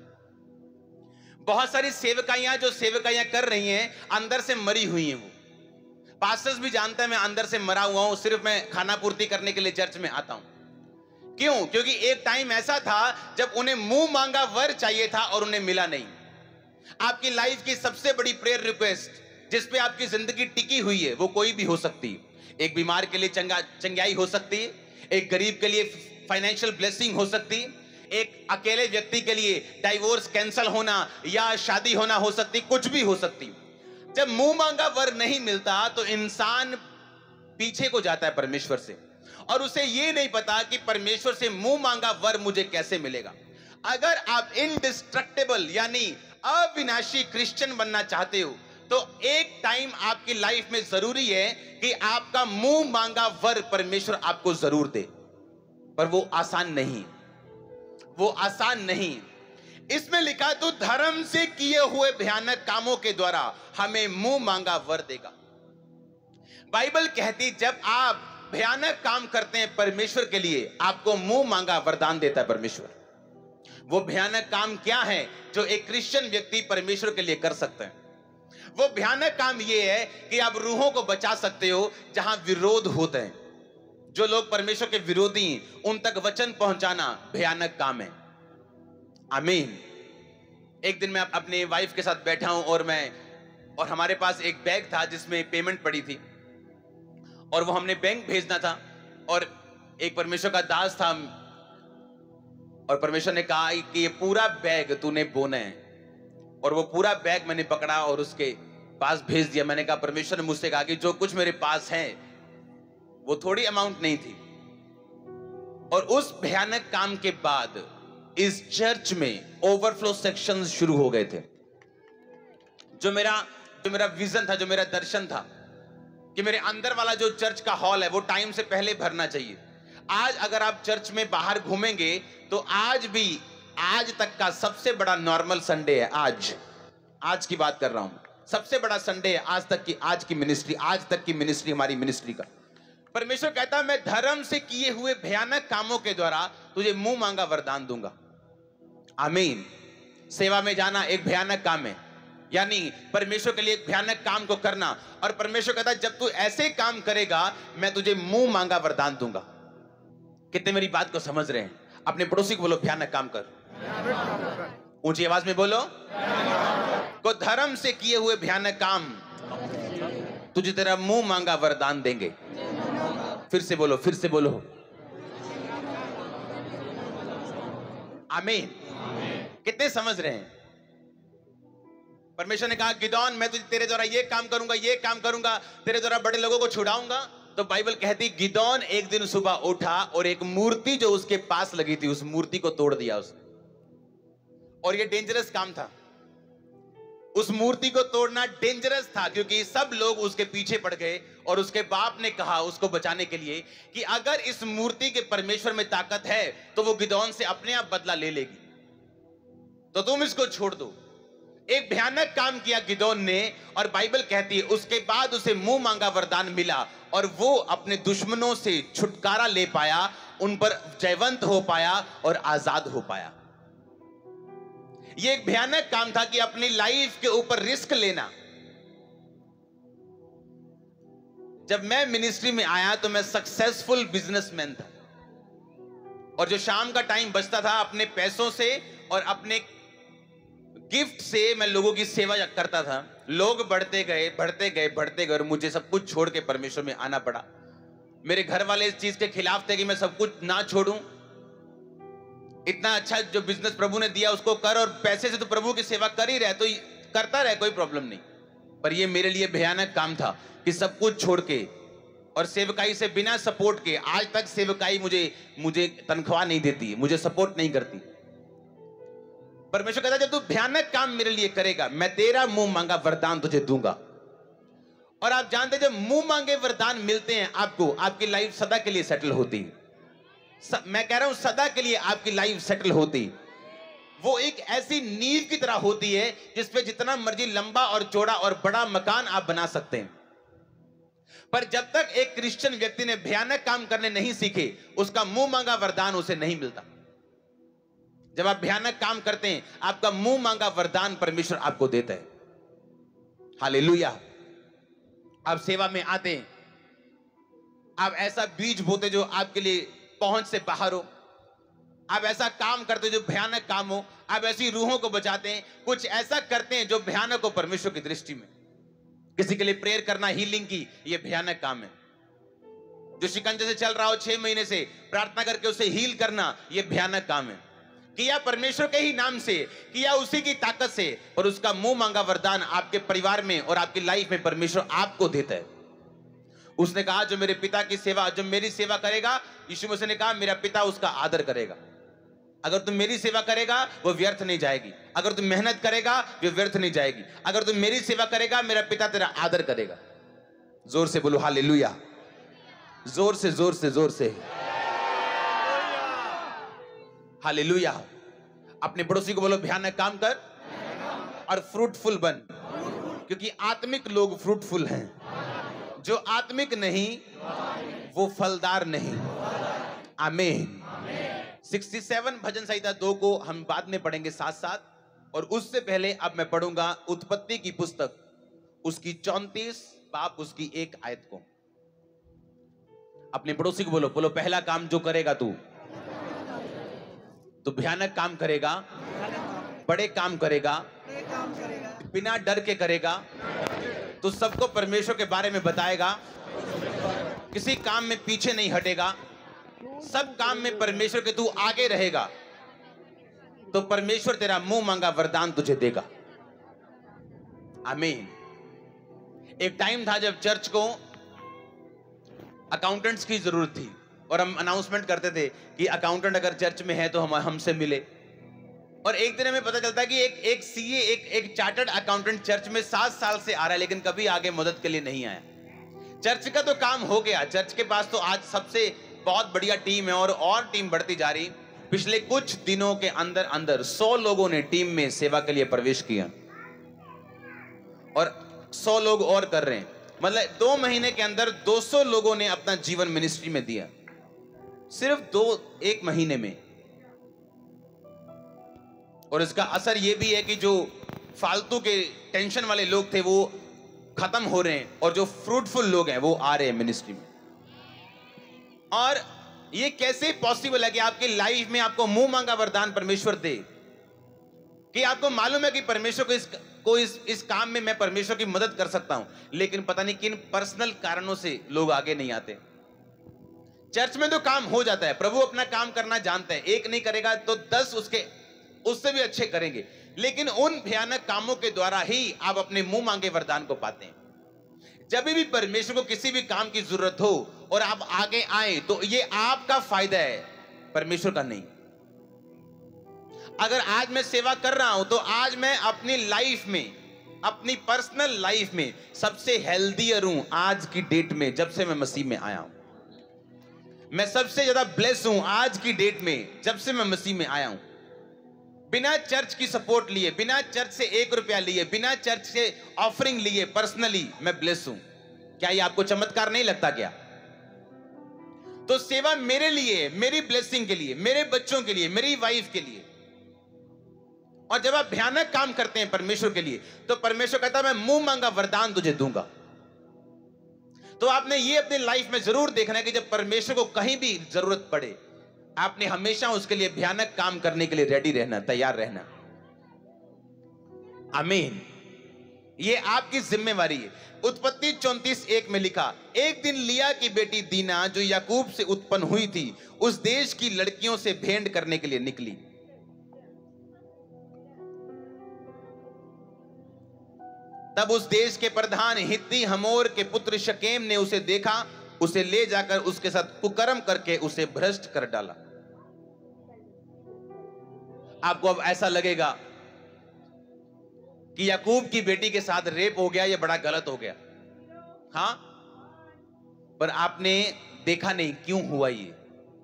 बहुत सारी सेवकाइयां जो सेवकाइयां कर रही हैं, अंदर से मरी हुई हैं। वो पास्टर्स भी जानते हैं मैं अंदर से मरा हुआ हूं, सिर्फ मैं खाना पूर्ति करने के लिए चर्च में आता हूं। क्यों? क्योंकि एक टाइम ऐसा था जब उन्हें मुंह मांगा वर चाहिए था और उन्हें मिला नहीं। आपकी लाइफ की सबसे बड़ी प्रेयर रिक्वेस्ट जिस पे आपकी जिंदगी टिकी हुई है, वो कोई भी हो सकती है। एक बीमार के लिए चंगाई हो सकती है, एक गरीब के लिए फाइनेंशियल ब्लेसिंग हो सकती है, एक अकेले व्यक्ति के लिए डाइवोर्स कैंसिल होना या शादी होना हो सकती, कुछ भी हो सकती। जब मुंह मांगा वर नहीं मिलता तो इंसान पीछे को जाता है परमेश्वर से, और उसे ये नहीं पता कि परमेश्वर से मुंह मांगा वर मुझे कैसे मिलेगा। अगर आप इनडिस्ट्रक्टेबल यानी अविनाशी क्रिश्चियन बनना चाहते हो, तो एक टाइम आपकी लाइफ में जरूरी है कि आपका मुंह मांगा वर परमेश्वर आपको जरूर दे, पर वो आसान नहीं, वो आसान नहीं। इसमें लिखा, तो धर्म से किए हुए भयानक कामों के द्वारा हमें मुंह मांगा वर देगा। बाइबल कहती जब आप भयानक काम करते हैं परमेश्वर के लिए, आपको मुंह मांगा वरदान देता है परमेश्वर। वो भयानक काम क्या है जो एक क्रिश्चियन व्यक्ति परमेश्वर के लिए कर सकते हैं? वो भयानक काम ये है कि आप रूहों को बचा सकते हो जहां विरोध होते हैं। जो लोग परमेश्वर के विरोधी हैं, उन तक वचन पहुंचाना भयानक काम है। आमीन। एक दिन मैं अपने वाइफ के साथ बैठा हूं और हमारे पास एक बैग था जिसमें पेमेंट पड़ी थी, और वो हमने बैंक भेजना था, और एक परमेश्वर का दास था, और परमेश्वर ने कहा कि ये पूरा बैग तूने बोना है। और वो पूरा बैग मैंने पकड़ा और उसके पास भेज दिया। मैंने कहा, परमेश्वर ने मुझसे कहा कि जो कुछ मेरे पास है वो थोड़ी अमाउंट नहीं थी। और उस भयानक काम के बाद इस चर्च में ओवरफ्लो सेक्शंस शुरू हो गए थे। जो मेरा विजन था, जो मेरा दर्शन था कि मेरे अंदर वाला जो चर्च का हॉल है वो टाइम से पहले भरना चाहिए। आज अगर आप चर्च में बाहर घूमेंगे तो आज तक का सबसे बड़ा नॉर्मल संडे है। आज की बात कर रहा हूं, सबसे बड़ा संडे है आज तक की मिनिस्ट्री हमारी मिनिस्ट्री का। परमेश्वर कहता है, मैं धर्म से किए हुए भयानक कामों के द्वारा तुझे मुंह मांगा वरदान दूंगा। आमीन। सेवा में जाना एक भयानक काम है, यानी परमेश्वर के लिए एक भयानक काम को करना। और परमेश्वर कहता है, जब तू ऐसे काम करेगा मैं तुझे मुंह मांगा वरदान दूंगा। कितने मेरी बात को समझ रहे हैं? अपने पड़ोसी को बोलो, भयानक काम कर। ऊंची आवाज में बोलो, को धर्म से किए हुए भयानक काम तुझे तेरा मुंह मांगा वरदान देंगे। फिर से बोलो, फिर से बोलो। आमीन। कितने समझ रहे हैं? परमेश्वर ने कहा, गिदोन मैं तुझे तेरे द्वारा ये काम करूंगा, तेरे द्वारा बड़े लोगों को छुड़ाऊंगा। तो बाइबल कहती गिदोन एक दिन सुबह उठा और एक मूर्ति जो उसके पास लगी थी उस मूर्ति को तोड़ दिया उसने। और ये डेंजरस काम था, उस मूर्ति को तोड़ना डेंजरस था, क्योंकि सब लोग उसके पीछे पड़ गए और उसके बाप ने कहा उसको बचाने के लिए कि अगर इस मूर्ति के परमेश्वर में ताकत है तो वो गिदोन से अपने आप बदला ले लेगी, तो तुम इसको छोड़ दो। एक भयानक काम किया गिदोन ने, और बाइबल कहती है उसके बाद उसे मुंह मांगा वरदान मिला और वो अपने दुश्मनों से छुटकारा ले पाया, उन पर जयवंत हो पाया और आजाद हो पाया। ये एक भयानक काम था कि अपनी लाइफ के ऊपर रिस्क लेना। जब मैं मिनिस्ट्री में आया तो मैं सक्सेसफुल बिजनेसमैन था, और जो शाम का टाइम बचता था अपने पैसों से और अपने गिफ्ट से मैं लोगों की सेवा करता था। लोग बढ़ते गए बढ़ते गए बढ़ते गए और मुझे सब कुछ छोड़ के परमेश्वर में आना पड़ा। मेरे घर वाले इस चीज के खिलाफ थे कि मैं सब कुछ ना छोड़ूं। इतना अच्छा जो बिजनेस प्रभु ने दिया उसको कर, और पैसे से तो प्रभु की सेवा कर ही रहे तो करता रहे, कोई प्रॉब्लम नहीं। पर ये मेरे लिए भयानक काम था कि सब कुछ छोड़ के और सेवकाई से बिना सपोर्ट के, आज तक सेवकाई मुझे तनख्वाह नहीं देती, मुझे सपोर्ट नहीं करती। परमेश्वर कहता जब तू भयानक काम मेरे लिए करेगा मैं तेरा मुंह मांगा वरदान तुझे दूंगा। और आप जानते जब मुंह मांगे वरदान मिलते हैं आपको, आपकी लाइफ सदा के लिए सेटल होती है। मैं कह रहा हूं सदा के लिए आपकी लाइफ सेटल होती। वो एक ऐसी नींव की तरह होती है जिसपे जितना मर्जी लंबा और चौड़ा और बड़ा मकान आप बना सकते हैं। पर जब तक एक क्रिश्चियन व्यक्ति ने भयानक काम करने नहीं सीखे उसका मुंह मांगा वरदान उसे नहीं मिलता। जब आप भयानक काम करते हैं आपका मुंह मांगा वरदान परमेश्वर आपको देता है। हालेलुया। आप सेवा में आते हैं, आप ऐसा बीज बोते जो आपके लिए पहुंच से बाहर हो, आप ऐसा काम करते जो भयानक काम हो, आप ऐसी रूहों को बचाते हैं, कुछ ऐसा करते हैं जो भयानक हो परमेश्वर की दृष्टि में। किसी के लिए प्रेयर करना, हीलिंग की, ये भयानक काम है। जो शिकंजे से चल रहा हो 6 महीने से, प्रार्थना करके उसे हील करना, ये भयानक काम है। किया परमेश्वर के ही नाम से, किया उसी की ताकत से, और उसका मुंह मांगा वरदान आपके परिवार में और आपकी लाइफ में परमेश्वर आपको देता है। उसने कहा जो मेरे पिता की सेवा, जो मेरी सेवा करेगा, यीशु मसीह ने कहा मेरा पिता उसका आदर करेगा। अगर तुम मेरी सेवा करेगा वो व्यर्थ नहीं जाएगी, अगर तुम मेहनत करेगा वो व्यर्थ नहीं जाएगी, अगर तुम मेरी सेवा करेगा मेरा पिता तेरा आदर करेगा। जोर से बोलो हालेलुया, जोर से जोर से जोर से हालेलुया। अपने पड़ोसी को बोलो भयानक काम कर और फ्रूटफुल बन, क्योंकि आत्मिक लोग फ्रूटफुल हैं, जो आत्मिक नहीं वो फलदार नहीं। आमीन। 67 भजन संहिता 2 को हम बाद में पढ़ेंगे साथ साथ, और उससे पहले अब मैं पढ़ूंगा उत्पत्ति की पुस्तक, उसकी 34 बाप उसकी 1 आयत को। अपने पड़ोसी को बोलो पहला काम जो करेगा तू तो भयानक काम करेगा, बड़े काम करेगा, बिना डर के करेगा, तो सबको परमेश्वर के बारे में बताएगा, किसी काम में पीछे नहीं हटेगा, सब काम में परमेश्वर के तू आगे रहेगा, तो परमेश्वर तेरा मुंह मांगा वरदान तुझे देगा। आमीन। एक टाइम था जब चर्च को अकाउंटेंट्स की जरूरत थी, और हम अनाउंसमेंट करते थे कि अकाउंटेंट अगर चर्च में है तो हमसे मिले। और एक दिन हमें पता चलता है कि एक सीए, एक चार्टर्ड अकाउंटेंट चर्च में 7 साल से आ रहा है, लेकिन कभी आगे मदद के लिए नहीं आया। चर्च का तो काम हो गया, चर्च के पास तो आज सबसे बहुत बढ़िया टीम है और टीम बढ़ती जा रही। पिछले कुछ दिनों के अंदर अंदर 100 लोगों ने टीम में सेवा के लिए प्रवेश किया, और 100 लोग और कर रहे हैं। मतलब 2 महीने के अंदर 200 लोगों ने अपना जीवन मिनिस्ट्री में दिया, सिर्फ 1 महीने में। और इसका असर यह भी है कि जो फालतू के टेंशन वाले लोग थे वो खत्म हो रहे हैं, और जो फ्रूटफुल लोग हैं वो आ रहे हैं मिनिस्ट्री में। और ये कैसे पॉसिबल है कि आपकी लाइफ में आपको मुंह मांगा वरदान परमेश्वर दे, कि आपको मालूम है कि परमेश्वर को इस काम में मैं परमेश्वर की मदद कर सकता हूं, लेकिन पता नहीं किन पर्सनल कारणों से लोग आगे नहीं आते। चर्च में तो काम हो जाता है, प्रभु अपना काम करना जानते हैं, एक नहीं करेगा तो 10 उससे भी अच्छे करेंगे, लेकिन उन भयानक कामों के द्वारा ही आप अपने मुंह मांगे वरदान को पाते हैं। जब भी परमेश्वर को किसी भी काम की जरूरत हो और आप आगे आए तो ये आपका फायदा है, परमेश्वर का नहीं। अगर आज मैं सेवा कर रहा हूं तो आज मैं अपनी लाइफ में, अपनी पर्सनल लाइफ में सबसे हेल्दियर हूं आज की डेट में, जब से मैं मसीह में आया हूं। मैं सबसे ज्यादा ब्लेस हूं आज की डेट में, जब से मैं मसीह में आया हूं। बिना चर्च की सपोर्ट लिए, बिना चर्च से 1 रुपया लिए, बिना चर्च से ऑफरिंग लिए, पर्सनली मैं ब्लेस हूं। क्या ये आपको चमत्कार नहीं लगता क्या? तो सेवा मेरे लिए, मेरी ब्लेसिंग के लिए, मेरे बच्चों के लिए, मेरी वाइफ के लिए। और जब आप भयानक काम करते हैं परमेश्वर के लिए तो परमेश्वर कहता है मैं मुंह मांगा वरदान तुझे दूंगा। तो आपने ये अपनी लाइफ में जरूर देखना है कि जब परमेश्वर को कहीं भी जरूरत पड़े, आपने हमेशा उसके लिए भयानक काम करने के लिए रेडी रहना, तैयार रहना। आमीन। ये आपकी जिम्मेवारी है। उत्पत्ति 34:1 में लिखा, एक दिन लिया की बेटी दीना जो याकूब से उत्पन्न हुई थी, उस देश की लड़कियों से भेंट करने के लिए निकली। तब उस देश के प्रधान हित्ती हमोर के पुत्र शकेम ने उसे देखा, उसे ले जाकर उसके साथ कुकर्म करके उसे भ्रष्ट कर डाला। आपको अब ऐसा लगेगा कि याकूब की बेटी के साथ रेप हो गया, यह बड़ा गलत हो गया। हां, पर आपने देखा नहीं क्यों हुआ ये।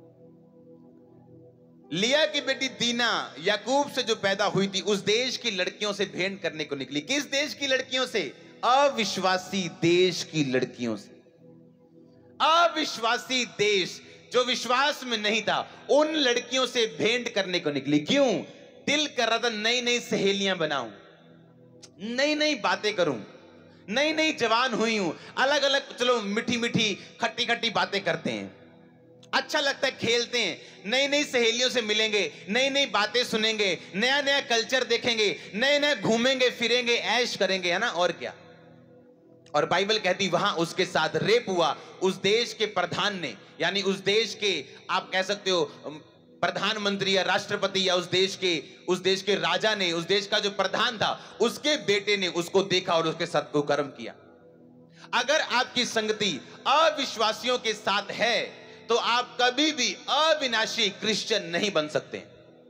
लिया की बेटी दीना याकूब से जो पैदा हुई थी, उस देश की लड़कियों से भेंट करने को निकली। किस देश की लड़कियों से? अविश्वासी देश की लड़कियों से। अविश्वासी देश जो विश्वास में नहीं था, उन लड़कियों से भेंट करने को निकली। क्यों? दिल कर रहा था नई नई सहेलियां बनाऊं, नई नई बातें करूं, नई नई जवान हुई हूं, अलग अलग चलो मीठी मीठी खट्टी खट्टी बातें करते हैं, अच्छा लगता है, खेलते हैं, नई नई सहेलियों से मिलेंगे, नई नई बातें सुनेंगे, नया नया कल्चर देखेंगे, नए नए घूमेंगे फिरेंगे, ऐश करेंगे, है ना? और क्या। और बाइबल कहती वहां उसके साथ रेप हुआ। उस देश के प्रधान ने, यानी उस देश के आप कह सकते हो प्रधानमंत्री या राष्ट्रपति, या उस देश के राजा ने, उस देश का जो प्रधान था, उसके बेटे ने उसको देखा और उसके साथ कुकर्म किया। अगर आपकी संगति अविश्वासियों के साथ है तो आप कभी भी अविनाशी क्रिश्चियन नहीं बन सकते।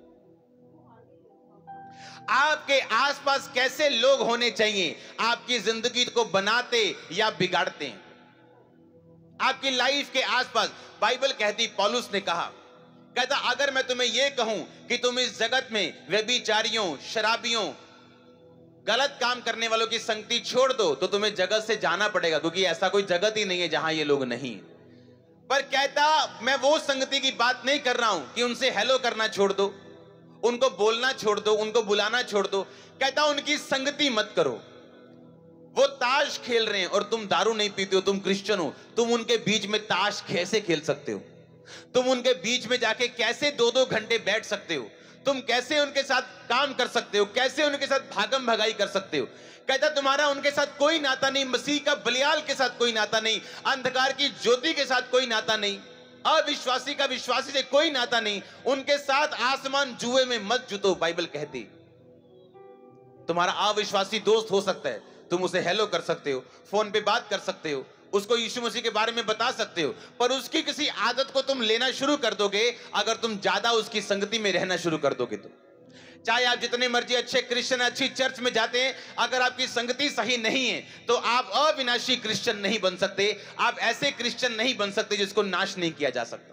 आपके आसपास कैसे लोग होने चाहिए आपकी जिंदगी को बनाते या बिगाड़ते हैं? आपकी लाइफ के आसपास बाइबल कहती, पौलुस ने कहा, कहता अगर मैं तुम्हें यह कहूं कि तुम इस जगत में व्यभिचारियों, शराबियों, गलत काम करने वालों की संगति छोड़ दो तो तुम्हें जगत से जाना पड़ेगा, क्योंकि ऐसा कोई जगत ही नहीं है जहां ये लोग नहीं। पर कहता मैं वो संगति की बात नहीं कर रहा हूं कि उनसे हेलो करना छोड़ दो, उनको बोलना छोड़ दो, उनको बुलाना छोड़ दो। कहता उनकी संगति मत करो। वो ताश खेल रहे हैं और तुम दारू नहीं पीते हो, तुम क्रिश्चियन हो, तुम उनके बीच में ताश कैसे खेल सकते हो? तुम उनके बीच में जाके कैसे 2-2 घंटे बैठ सकते हो? तुम कैसे उनके साथ काम कर सकते हो? कैसे उनके साथ भागम भगाई कर सकते हो? कहता तुम्हारा उनके साथ कोई नाता नहीं, मसीह का बलियाल के साथ कोई नाता नहीं, अंधकार की ज्योति के साथ कोई नाता नहीं, अविश्वासी का विश्वासी से कोई नाता नहीं। उनके साथ आसमान जुए में मत जुतो। बाइबल कहती तुम्हारा अविश्वासी दोस्त हो सकता है, तुम उसे हेलो कर सकते हो, फोन पे बात कर सकते हो, उसको यीशु मसीह के बारे में बता सकते हो, पर उसकी किसी आदत को तुम लेना शुरू कर दोगे अगर तुम ज्यादा उसकी संगति में रहना शुरू कर दोगे तो। चाहे आप जितने मर्जी अच्छे क्रिश्चियन, अच्छी चर्च में जाते हैं, अगर आपकी संगति सही नहीं है तो आप अविनाशी क्रिश्चियन नहीं बन सकते। आप ऐसे क्रिश्चियन नहीं बन सकते जिसको नाश नहीं किया जा सकता।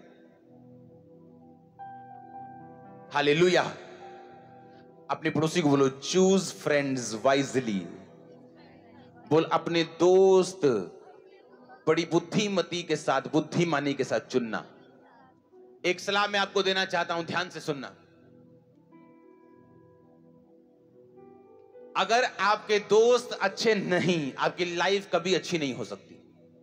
हालेलुया। अपने पड़ोसी को बोलो, चूज फ्रेंड्स वाइजली। बोल अपने दोस्त बड़ी बुद्धिमती के साथ, बुद्धिमानी के साथ चुनना। एक सलाह मैं आपको देना चाहता हूं, ध्यान से सुनना। अगर आपके दोस्त अच्छे नहीं, आपकी लाइफ कभी अच्छी नहीं हो सकती।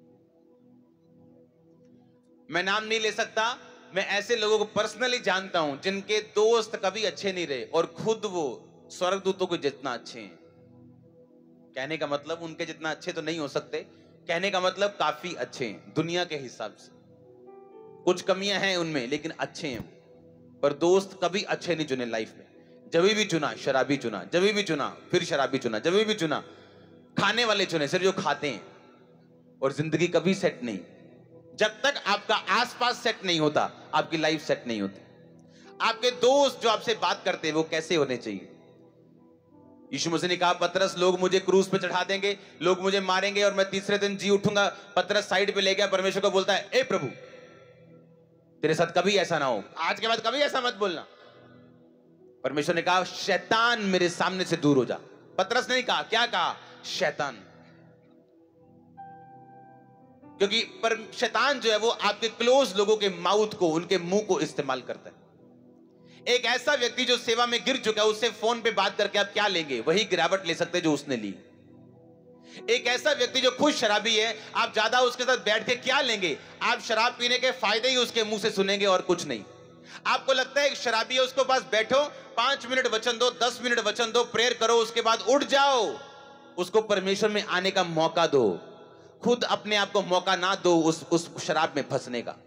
मैं नाम नहीं ले सकता, मैं ऐसे लोगों को पर्सनली जानता हूं जिनके दोस्त कभी अच्छे नहीं रहे और खुद वो स्वर्गदूतों को जितना अच्छे हैं। कहने का मतलब उनके जितना अच्छे तो नहीं हो सकते, कहने का मतलब काफी अच्छे हैं दुनिया के हिसाब से। कुछ कमियां हैं उनमें लेकिन अच्छे हैं। पर दोस्त कभी अच्छे नहीं चुने लाइफ में। जब भी चुना शराबी चुना, जब भी चुना फिर शराबी चुना, जब भी चुना खाने वाले चुने, सिर्फ जो खाते हैं। और जिंदगी कभी सेट नहीं। जब तक आपका आसपास सेट नहीं होता, आपकी लाइफ सेट नहीं होती। आपके दोस्त जो आपसे बात करते हैं वो कैसे होने चाहिए? यीशु मसीह ने कहा, पतरस, लोग मुझे क्रूस पे चढ़ा देंगे, लोग मुझे मारेंगे और मैं तीसरे दिन जी उठूंगा। पतरस साइड पे ले गया, परमेश्वर को बोलता है, ए प्रभु, तेरे साथ कभी ऐसा ना हो, आज के बाद कभी ऐसा मत बोलना। परमेश्वर ने कहा, शैतान मेरे सामने से दूर हो जा। पतरस ने नहीं कहा, क्या कहा? शैतान। क्योंकि पर शैतान जो है वो आपके क्लोज लोगों के माउथ को, उनके मुंह को इस्तेमाल करता है। एक ऐसा व्यक्ति जो सेवा में गिर चुका है, उससे फोन पे बात करके आप क्या लेंगे? वही गिरावट ले सकते जो उसने ली। एक ऐसा व्यक्ति जो खुद शराबी है, आप ज्यादा उसके साथ बैठ के क्या लेंगे? आप शराब पीने के फायदे ही उसके मुंह से सुनेंगे और कुछ नहीं। आपको लगता है एक शराबी है, उसके पास बैठो, 5 मिनट वचन दो, 10 मिनट वचन दो, प्रेयर करो, उसके बाद उठ जाओ। उसको परमेश्वर में आने का मौका दो। खुद अपने आप को मौका ना दो उस शराब में फंसने का।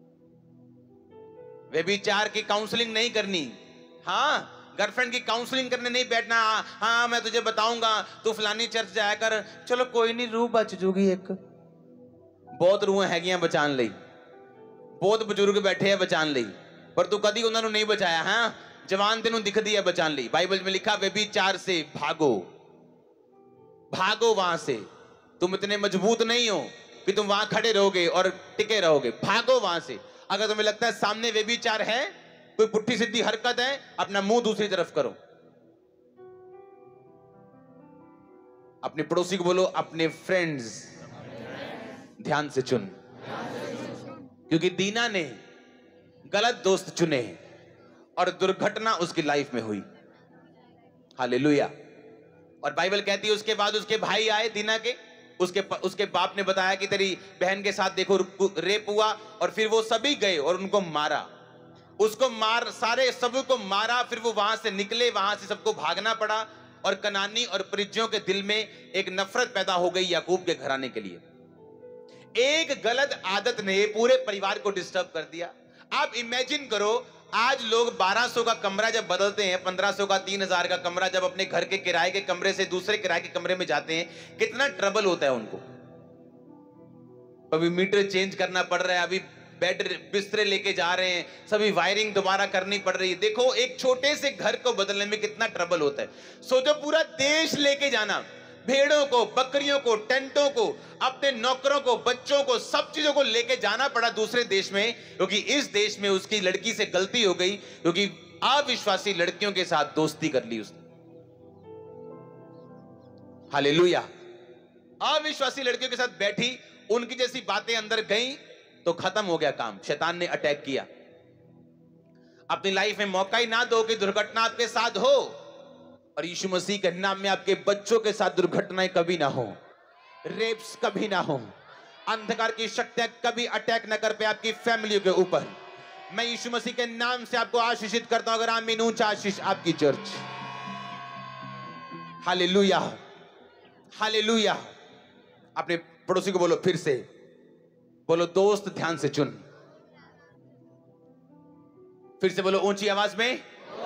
व्यभिचार की काउंसलिंग नहीं करनी। हाँ, गर्लफ्रेंड की काउंसलिंग करने नहीं बैठना। हाँ, मैं तुझे बताऊंगा, तू फलानी चर्च जाया कर। चलो कोई नहीं, रूह बच जूगी। एक बहुत रूह हैगियां बचान ली, बहुत बुजुर्ग बैठे हैं बचान ली, पर तू कदी उन्होंने नहीं बचाया। हाँ, जवान तेनू दिख दी है बचान ली। बाइबल में लिखा, व्यभिचार से भागो, भागो वहां से। तुम इतने मजबूत नहीं हो कि तुम वहां खड़े रहोगे और टिके रहोगे। भागो वहां से। अगर तुम्हें लगता है सामने व्यभिचार है, कोई पुट्ठी सीधी हरकत है, अपना मुंह दूसरी तरफ करो। अपने पड़ोसी को बोलो, अपने फ्रेंड्स ध्यान से चुन। क्योंकि दीना ने गलत दोस्त चुने और दुर्घटना उसकी लाइफ में हुई। हालेलुया। और बाइबल कहती है उसके बाद उसके भाई आए दीना के, उसके बाप ने बताया कि तेरी बहन के साथ देखो रेप हुआ, और फिर वो सभी गए और उनको मारा। उसको सारे सबों को मारा। फिर वो वहां से निकले, वहां से सबको भागना पड़ा, और कनानी और परिज्जियों के दिल में एक नफरत पैदा हो गई याकूब के घराने के लिए। एक गलत आदत ने पूरे परिवार को डिस्टर्ब कर दिया। आप इमेजिन करो, आज लोग 1200 का कमरा जब बदलते हैं, 1500 का, 3000 का कमरा जब अपने घर के किराए के कमरे से दूसरे किराए के कमरे में जाते हैं, कितना ट्रबल होता है उनको। अभी मीटर चेंज करना पड़ रहा है, अभी बेड बिस्तरे लेके जा रहे हैं, सभी वायरिंग दोबारा करनी पड़ रही है। देखो, एक छोटे से घर को बदलने में कितना ट्रबल होता है। सोचो पूरा देश लेके जाना, भेड़ों को, बकरियों को, टेंटों को, अपने नौकरों को, बच्चों को, सब चीजों को लेके जाना पड़ा दूसरे देश में, क्योंकि इस देश में उसकी लड़की से गलती हो गई, क्योंकि अविश्वासी लड़कियों के साथ दोस्ती कर ली उसने। हालेलुया। अविश्वासी लड़कियों के साथ बैठी, उनकी जैसी बातें अंदर गई तो खत्म हो गया काम। शैतान ने अटैक किया। अपनी लाइफ में मौका ही ना दो कि दुर्घटना आपके साथ हो। और यीशु मसीह के नाम में आपके बच्चों के साथ दुर्घटनाएं कभी ना हो, रेप्स कभी ना हो, अंधकार की शक्तियां कभी अटैक ना कर पे आपकी फैमिली के ऊपर। मैं यीशु मसीह के नाम से आपको आशीषित करता हूं। अगर आमीन, ऊंचा आशीष आपकी चर्च। Hallelujah, hallelujah. अपने पड़ोसी को बोलो, फिर से बोलो, दोस्त ध्यान से चुन। फिर से बोलो ऊंची आवाज में।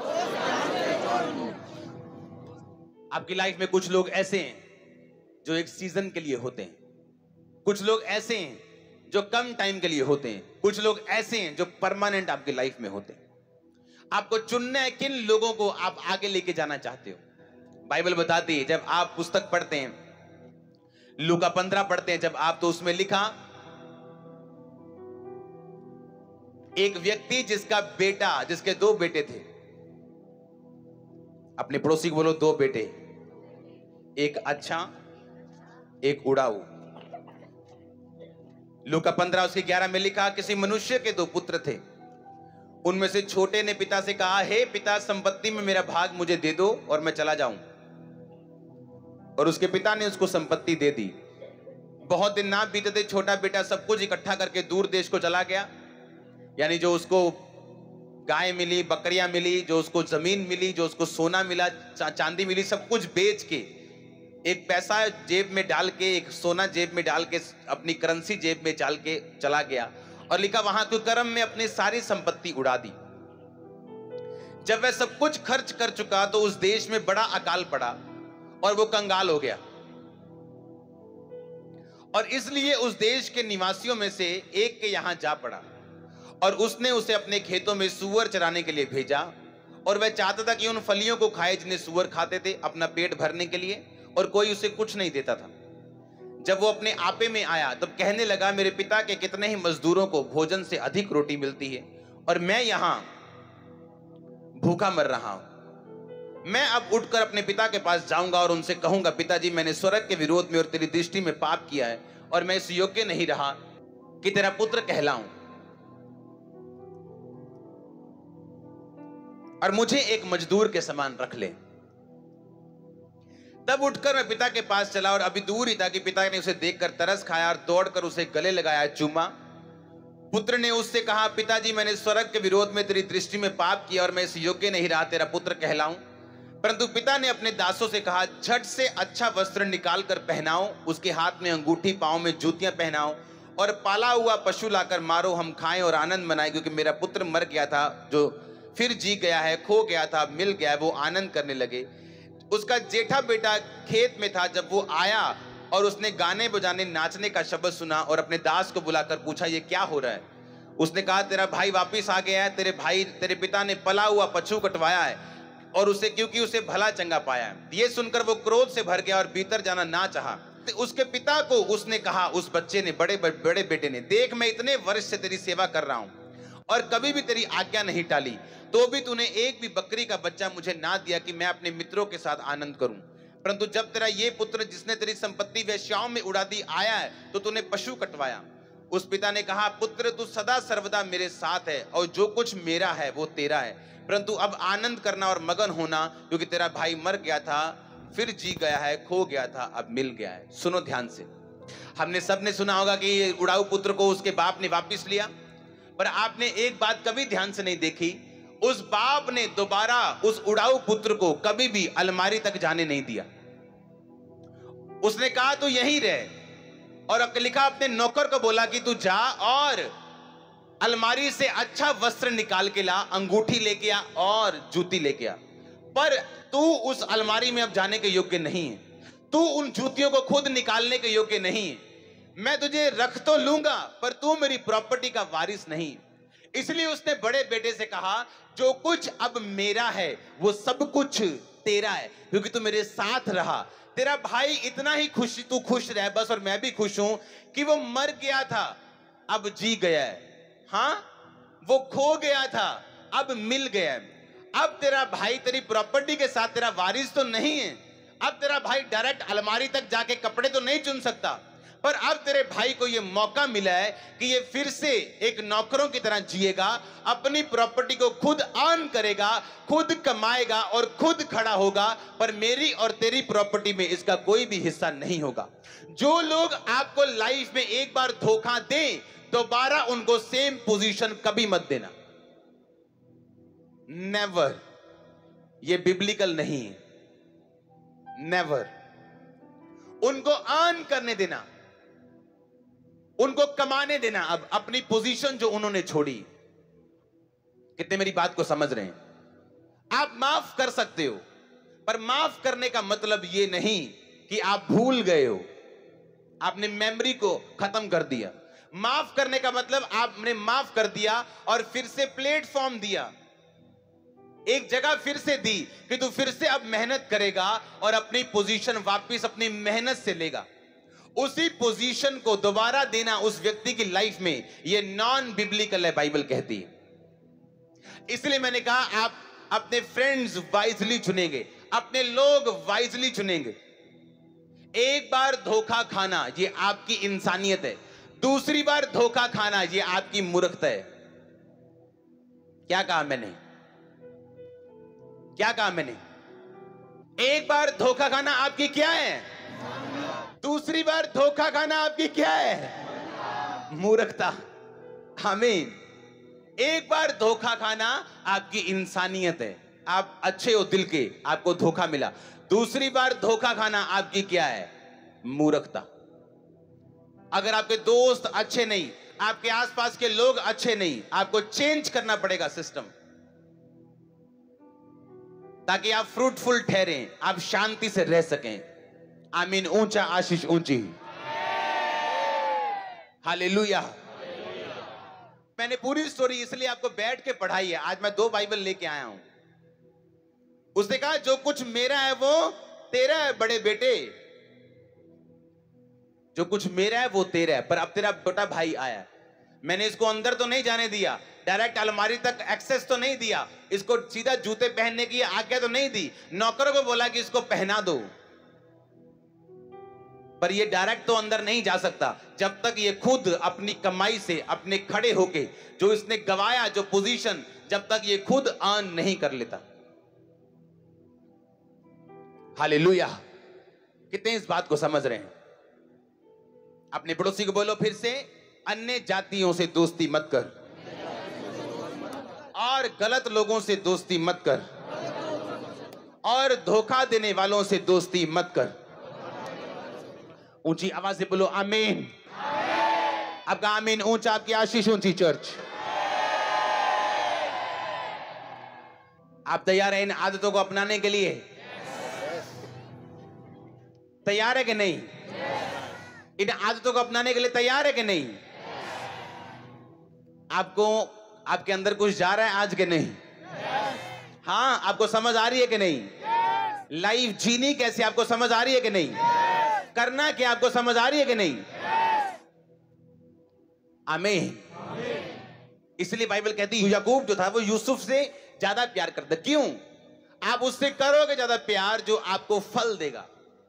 आपकी लाइफ में कुछ लोग ऐसे हैं जो एक सीजन के लिए होते हैं, कुछ लोग ऐसे हैं जो कम टाइम के लिए होते हैं, कुछ लोग ऐसे हैं जो परमानेंट आपकी लाइफ में होते हैं। आपको चुनना है किन लोगों को आप आगे लेके जाना चाहते हो। बाइबल बताती है, जब आप पुस्तक पढ़ते हैं, लूका 15 पढ़ते हैं जब आप, तो उसमें लिखा, एक व्यक्ति जिसका बेटा, जिसके 2 बेटे थे। अपने पड़ोसी को बोलो, 2 बेटे, एक अच्छा, एक उड़ाऊ। लूका 15 उसके 11 में लिखा, किसी मनुष्य के 2 पुत्र थे। उनमें से छोटे ने पिता से कहा, हे पिता, संपत्ति में मेरा भाग मुझे दे दो और मैं चला जाऊं। और उसके पिता ने उसको संपत्ति दे दी। बहुत दिन ना बीते थे, छोटा बेटा सब कुछ इकट्ठा करके दूर देश को चला गया। यानी जो उसको गाय मिली, बकरियां मिली, जो उसको जमीन मिली, जो उसको सोना मिला, चांदी मिली, सब कुछ बेच के, एक पैसा जेब में डाल के, एक सोना जेब में डाल के, अपनी करेंसी जेब में डाल के चला गया। और लिखा, वहां कुकर्म में अपनी सारी संपत्ति उड़ा दी। जब वह सब कुछ खर्च कर चुका तो उस देश में बड़ा अकाल पड़ा और वो कंगाल हो गया। और इसलिए उस देश के निवासियों में से एक के यहां जा पड़ा और उसने उसे अपने खेतों में सूअर चराने के लिए भेजा। और वह चाहता था कि उन फलियों को खाए जिन्हें सूअर खाते थे, अपना पेट भरने के लिए, और कोई उसे कुछ नहीं देता था। जब वो अपने आपे में आया तब कहने लगा, मेरे पिता के कितने ही मजदूरों को भोजन से अधिक रोटी मिलती है और मैं यहां भूखा मर रहा हूं। मैं अब उठकर अपने पिता के पास जाऊंगा और उनसे कहूंगा, पिताजी मैंने स्वर्ग के विरोध में और तेरी दृष्टि में पाप किया है और मैं इस योग्य नहीं रहा कि तेरा पुत्र कहलाऊं, और मुझे एक मजदूर के समान रख ले। तब उठकर मैं पिता के पास चला और अभी दूर ही था कि पिता ने उसे देखकर तरस खाया और दौड़कर उसे गले लगाया, चूमा। पुत्र ने उससे कहा, पिताजी मैंने स्वर्ग के विरोध में तेरी दृष्टि में पाप किया और मैं इस योग्य नहीं रहा तेरा पुत्र कहलाऊं। परंतु पिता ने अपने दासों से कहा, झट से अच्छा वस्त्र निकाल कर पहनाओ, उसके हाथ में अंगूठी, पांव में जूतियां पहनाओ और पाला हुआ पशु लाकर मारो, हम खाएं और आनंद मनाएं, क्योंकि मेरा पुत्र मर गया था जो फिर जी गया है, खो गया था मिल गया है। वो आनंद करने लगे। उसका जेठा बेटा खेत में था जब वो आया और उसने गाने बजाने नाचने का शब्द सुना और अपने दास को बुलाकर पूछा, ये क्या हो रहा है? उसने कहा, तेरा भाई वापिस आ गया है, तेरे पिता ने पला हुआ पशु कटवाया है और उसे क्योंकि उसे भला चंगा पाया है। ये सुनकर वो क्रोध से भर गया और भीतर जाना ना चाहा। तो उसके पिता को उसने कहा, उस बच्चे ने, बड़े बेटे ने, देख मैं इतने वर्ष से तेरी सेवा कर रहा हूं और कभी भी तेरी आज्ञा नहीं टाली, तो भी तूने एक भी बकरी का बच्चा मुझे ना दिया कि मैं अपने मित्रों के साथ आनंद करूं। परंतु जब तेरा ये पुत्र जिसने तेरी संपत्ति वेश्याओं में उड़ा दी आया है तो तूने पशु कटवाया। उस पिता ने कहा, पुत्र तू सदा सर्वदा मेरे साथ है और जो कुछ मेरा है वो तेरा है, परंतु अब आनंद करना और मगन होना, क्योंकि तेरा भाई मर गया था फिर जी गया है, खो गया था अब मिल गया है। सुनो ध्यान से, हमने सबने सुना होगा कि उड़ाऊ पुत्र को उसके बाप ने वापिस लिया, पर आपने एक बात कभी ध्यान से नहीं देखी, उस बाप ने दोबारा उस उड़ाऊ पुत्र को कभी भी अलमारी तक जाने नहीं दिया। उसने कहा तू यहीं रह, और लिखा अपने नौकर को बोला कि तू जा और अलमारी से अच्छा वस्त्र निकाल के ला, अंगूठी लेके आ और जूती लेके आ, पर तू उस अलमारी में अब जाने के योग्य नहीं है, तू उन जूतियों को खुद निकालने के योग्य नहीं है। मैं तुझे रख तो लूंगा पर तू मेरी प्रॉपर्टी का वारिस नहीं। इसलिए उसने बड़े बेटे से कहा, जो कुछ अब मेरा है वो सब कुछ तेरा है, क्योंकि तू मेरे साथ रहा। तेरा भाई इतना ही तू खुश रह बस, और मैं भी खुश हूं कि वो मर गया था अब जी गया है, हाँ वो खो गया था अब मिल गया है। अब तेरा भाई तेरी प्रॉपर्टी के साथ तेरा वारिस तो नहीं है, अब तेरा भाई डायरेक्ट अलमारी तक जाके कपड़े तो नहीं चुन सकता, पर अब तेरे भाई को यह मौका मिला है कि ये फिर से एक नौकरों की तरह जिएगा, अपनी प्रॉपर्टी को खुद अर्न करेगा, खुद कमाएगा और खुद खड़ा होगा, पर मेरी और तेरी प्रॉपर्टी में इसका कोई भी हिस्सा नहीं होगा। जो लोग आपको लाइफ में एक बार धोखा दें, दोबारा उनको सेम पोजीशन कभी मत देना, नेवर। ये बिब्लिकल नहीं है, नेवर। उनको अर्न करने देना, उनको कमाने देना। अब अपनी पोजीशन जो उन्होंने छोड़ी, कितने मेरी बात को समझ रहे हैं? आप माफ कर सकते हो, पर माफ करने का मतलब यह नहीं कि आप भूल गए हो, आपने मेमोरी को खत्म कर दिया। माफ करने का मतलब आपने माफ कर दिया और फिर से प्लेटफॉर्म दिया, एक जगह फिर से दी कि तू फिर से अब मेहनत करेगा और अपनी पोजीशन वापस अपनी मेहनत से लेगा। उसी पोजीशन को दोबारा देना उस व्यक्ति की लाइफ में यह नॉन बिब्लिकल है, बाइबल कहती है। इसलिए मैंने कहा आप अपने फ्रेंड्स वाइजली चुनेंगे, अपने लोग वाइजली चुनेंगे। एक बार धोखा खाना ये आपकी इंसानियत है, दूसरी बार धोखा खाना ये आपकी मूर्खता है। क्या कहा मैंने? क्या कहा मैंने? एक बार धोखा खाना आपकी क्या है? दूसरी बार धोखा खाना आपकी क्या है? मूर्खता। आमीन। एक बार धोखा खाना आपकी इंसानियत है, आप अच्छे हो दिल के, आपको धोखा मिला। दूसरी बार धोखा खाना आपकी क्या है? मूर्खता। अगर आपके दोस्त अच्छे नहीं, आपके आसपास के लोग अच्छे नहीं, आपको चेंज करना पड़ेगा सिस्टम, ताकि आप फ्रूटफुल ठहरें, आप शांति से रह सकें। आमीन। ऊंचा आशीष ऊंची। हालेलुया। मैंने पूरी स्टोरी इसलिए आपको बैठ के पढ़ाई है। आज मैं 2 बाइबल लेके आया हूं। उसने कहा जो कुछ मेरा है वो तेरा है बड़े बेटे, जो कुछ मेरा है वो तेरा है, पर अब तेरा छोटा भाई आया। मैंने इसको अंदर तो नहीं जाने दिया, डायरेक्ट अलमारी तक एक्सेस तो नहीं दिया, इसको सीधा जूते पहनने की आज्ञा तो नहीं दी, नौकरों को बोला कि इसको पहना दो, पर ये डायरेक्ट तो अंदर नहीं जा सकता जब तक ये खुद अपनी कमाई से अपने खड़े होके जो इसने गवाया, जो पोजीशन, जब तक ये खुद अर्न नहीं कर लेता। हालेलुया। कितने इस बात को समझ रहे हैं? अपने पड़ोसी को बोलो फिर से, अन्य जातियों से दोस्ती मत कर और गलत लोगों से दोस्ती मत कर और धोखा देने वालों से दोस्ती मत कर। ऊंची आवाज से बोलो आमीन। आपका आमीन ऊंचा, आपकी आशीष ऊंची। चर्च, आप तैयार हैं इन आदतों को अपनाने के लिए? तैयार है कि नहीं? इन आदतों को अपनाने के लिए तैयार है कि नहीं? आपको आपके अंदर कुछ जा रहा है आज के नहीं? हाँ, आपको समझ आ रही है कि नहीं? लाइफ जीनी कैसे आपको समझ आ रही है कि नहीं? करना क्या आपको समझ आ रही है कि नहीं? आमीन। इसलिए बाइबल कहती है याकूब जो था वो यूसुफ से ज्यादा प्यार करता। क्यों? आप उससे करोगे ज्यादा प्यार जो आपको फल देगा।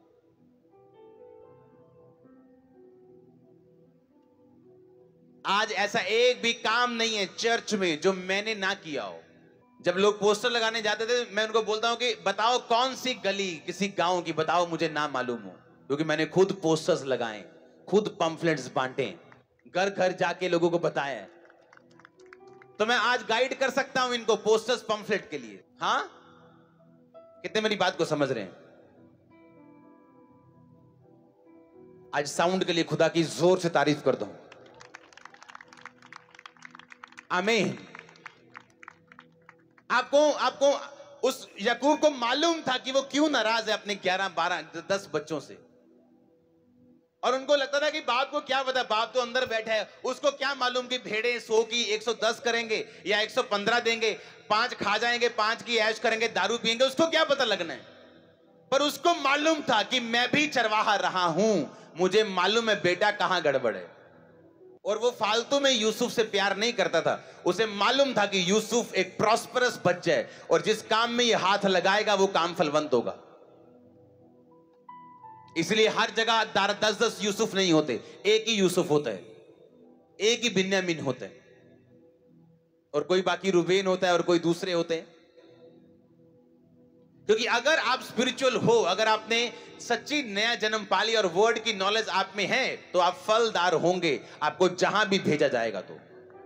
आज ऐसा एक भी काम नहीं है चर्च में जो मैंने ना किया हो। जब लोग पोस्टर लगाने जाते थे मैं उनको बोलता हूं कि बताओ कौन सी गली किसी गांव की बताओ, मुझे ना मालूम हो, क्योंकि मैंने खुद पोस्टर्स लगाए, खुद पंफलेट्स बांटे, घर घर जाके लोगों को बताया। तो मैं आज गाइड कर सकता हूं इनको पोस्टर्स पंफलेट के लिए। हाँ, कितने मेरी बात को समझ रहे हैं? आज साउंड के लिए खुदा की जोर से तारीफ कर दो। आमीन। आपको उस याकूब को मालूम था कि वो क्यों नाराज है अपने 11, 12, 10 बच्चों से, और उनको लगता था कि बाप को क्या पता, बाप तो अंदर बैठा है, उसको क्या मालूम कि भेड़ें 100 की 110 करेंगे या 115 देंगे, 5 खा जाएंगे, 5 की ऐश करेंगे, दारू पिएंगे, उसको क्या पता लगना है। पर उसको मालूम था कि मैं भी चरवाहा रहा हूं, मुझे मालूम है बेटा कहां गड़बड़ है। और वो फालतू में यूसुफ से प्यार नहीं करता था। उसे मालूम था कि यूसुफ एक प्रॉस्परस बच्चा है और जिस काम में ये हाथ लगाएगा वो काम फलवंत होगा। इसलिए हर जगह 10-10 यूसुफ नहीं होते, एक ही यूसुफ होता है, एक ही बिन्यामीन होता है, और कोई बाकी रूबेन होता है और कोई दूसरे होते हैं। क्योंकि अगर आप स्पिरिचुअल हो, अगर आपने सच्ची नया जन्म पाली और वर्ड की नॉलेज आप में है, तो आप फलदार होंगे, आपको जहां भी भेजा जाएगा। तो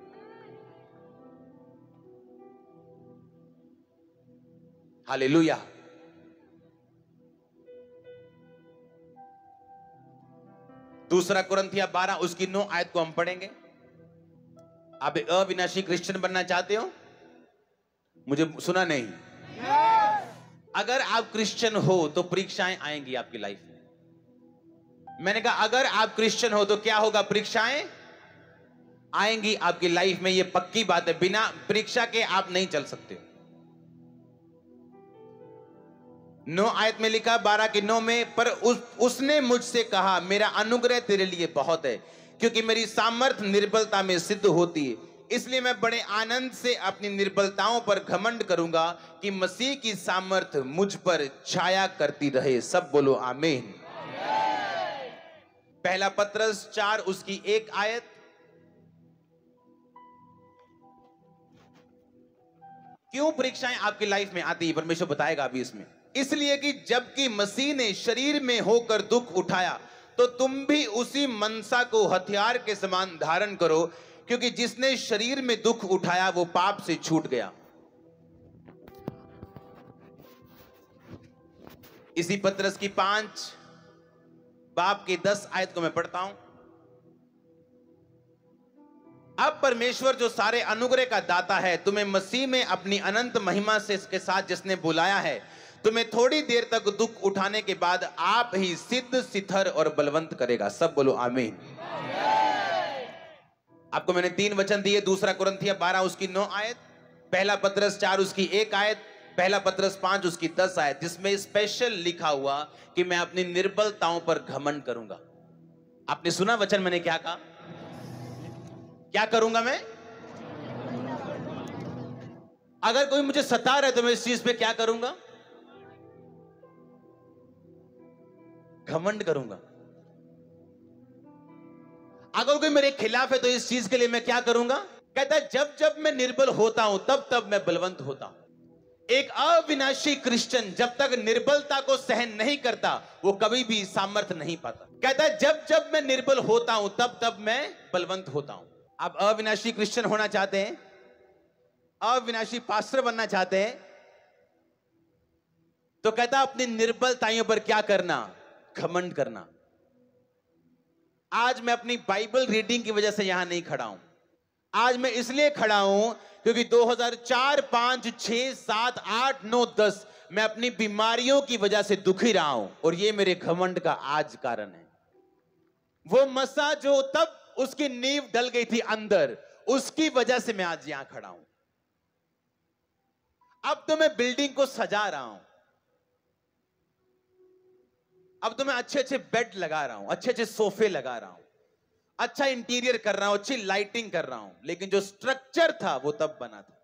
हालेलुया। दूसरा कुरिन्थियों 12 उसकी 9 आयत को हम पढ़ेंगे। आप एक अविनाशी क्रिश्चियन बनना चाहते हो? मुझे सुना नहीं? अगर आप क्रिश्चियन हो तो परीक्षाएं आएंगी आपकी लाइफ में। मैंने कहा अगर आप क्रिश्चियन हो तो क्या होगा? परीक्षाएं आएंगी आपकी लाइफ में, ये पक्की बात है। बिना परीक्षा के आप नहीं चल सकते। 9 आयत में लिखा, 12 की 9 में, पर उसने मुझसे कहा मेरा अनुग्रह तेरे लिए बहुत है, क्योंकि मेरी सामर्थ्य निर्बलता में सिद्ध होती है। इसलिए मैं बड़े आनंद से अपनी निर्बलताओं पर घमंड करूंगा कि मसीह की सामर्थ्य मुझ पर छाया करती रहे। सब बोलो आमीन। पहला पत्रस 4 उसकी 1 आयत। क्यों परीक्षाएं आपकी लाइफ में आती है? परमेश्वर बताएगा अभी इसमें। इसलिए कि जबकि मसीह ने शरीर में होकर दुख उठाया, तो तुम भी उसी मनसा को हथियार के समान धारण करो, क्योंकि जिसने शरीर में दुख उठाया वो पाप से छूट गया। इसी पत्रस की 5 बाब की 10 आयत को मैं पढ़ता हूं। अब परमेश्वर जो सारे अनुग्रह का दाता है, तुम्हें मसीह में अपनी अनंत महिमा से इसके साथ जिसने बुलाया है, तुम्हें थोड़ी देर तक दुख उठाने के बाद आप ही सिद्ध, सिथर और बलवंत करेगा। सब बोलो आमीन। आपको मैंने 3 वचन दिए, दूसरा कुरिन्थियों 12 उसकी 9 आयत, पहला पतरस 4 उसकी 1 आयत, पहला पतरस 5 उसकी 10 आयत, जिसमें स्पेशल लिखा हुआ कि मैं अपनी निर्बलताओं पर घमंड करूंगा। आपने सुना वचन मैंने क्या कहा? क्या करूंगा मैं? अगर कोई मुझे सता रहा है तो मैं इस चीज पे क्या करूंगा? घमंड करूंगा। अगर कोई मेरे खिलाफ है तो इस चीज के लिए मैं क्या करूंगा? कहता है जब जब मैं निर्बल होता हूं तब तब मैं बलवंत होता हूं। एक अविनाशी क्रिश्चियन जब तक निर्बलता को सहन नहीं करता वो कभी भी सामर्थ्य नहीं पाता। कहता है जब जब मैं निर्बल होता हूं तब तब मैं बलवंत होता हूं। आप अविनाशी क्रिश्चियन होना चाहते हैं, अविनाशी पास्टर बनना चाहते हैं, तो कहता अपनी निर्बलताओं पर क्या करना? घमंड करना। आज मैं अपनी बाइबल रीडिंग की वजह से यहां नहीं खड़ा हूं। आज मैं इसलिए खड़ा हूं क्योंकि 2004, 5, 6, 7, 8, 9, 10 मैं अपनी बीमारियों की वजह से दुखी रहा हूं और ये मेरे घमंड का आज कारण है। वो मसा जो तब उसकी नींव डल गई थी अंदर, उसकी वजह से मैं आज यहां खड़ा हूं। अब तो मैं बिल्डिंग को सजा रहा हूं, अब तो मैं अच्छे अच्छे बेड लगा रहा हूं, अच्छे अच्छे सोफे लगा रहा हूं, अच्छा इंटीरियर कर रहा हूं, अच्छी लाइटिंग कर रहा हूं, लेकिन जो स्ट्रक्चर था वो तब बना था।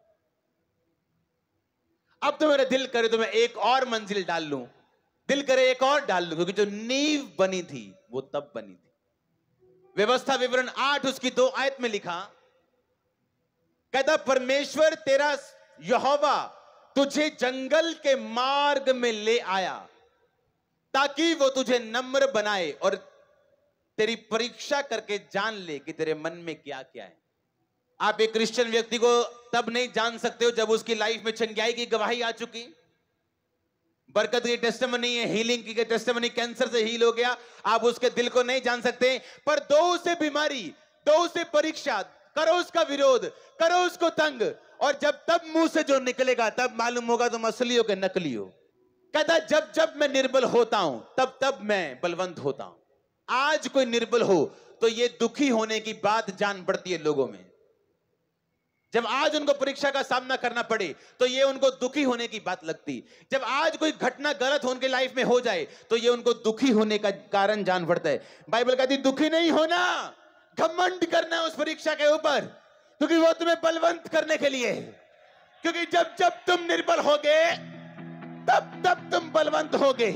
अब तो मेरा दिल करे तो मैं एक और मंजिल डाल लूं, दिल करे एक और डाल लूं, क्योंकि जो नींव बनी थी वो तब बनी थी। व्यवस्था विवरण 8 उसकी 2 आयत में लिखा, कहता परमेश्वर तेरा यहोवा तुझे जंगल के मार्ग में ले आया ताकि वो तुझे नम्र बनाए और तेरी परीक्षा करके जान ले कि तेरे मन में क्या क्या है। आप एक क्रिश्चियन व्यक्ति को तब नहीं जान सकते हो जब उसकी लाइफ में चंगाई की गवाही आ चुकी, बरकत की टेस्टिमनी है, हीलिंग की टेस्टिमनी, कैंसर से हील हो गया। आप उसके दिल को नहीं जान सकते, पर दो से बीमारी, दो से परीक्षा, करो उसका विरोध, करो उसको तंग, और जब तब मुंह से जो निकलेगा तब मालूम होगा तुम असली हो कि नकली हो। कहता जब जब मैं निर्बल होता हूं तब तब मैं बलवंत होता हूं। आज कोई निर्बल हो तो ये दुखी होने की बात जान पड़ती है लोगों में। जब आज उनको परीक्षा का सामना करना पड़े तो ये उनको दुखी होने की बात लगती। जब आज कोई घटना गलत उनके लाइफ में हो जाए तो ये उनको दुखी होने का कारण जान पड़ता है। बाइबल कहती दुखी नहीं होना, घमंड करना उस परीक्षा के ऊपर, क्योंकि वो तुम्हें बलवंत करने के लिए। क्योंकि जब जब तुम निर्बल होगे तब तब तुम बलवंत होगे।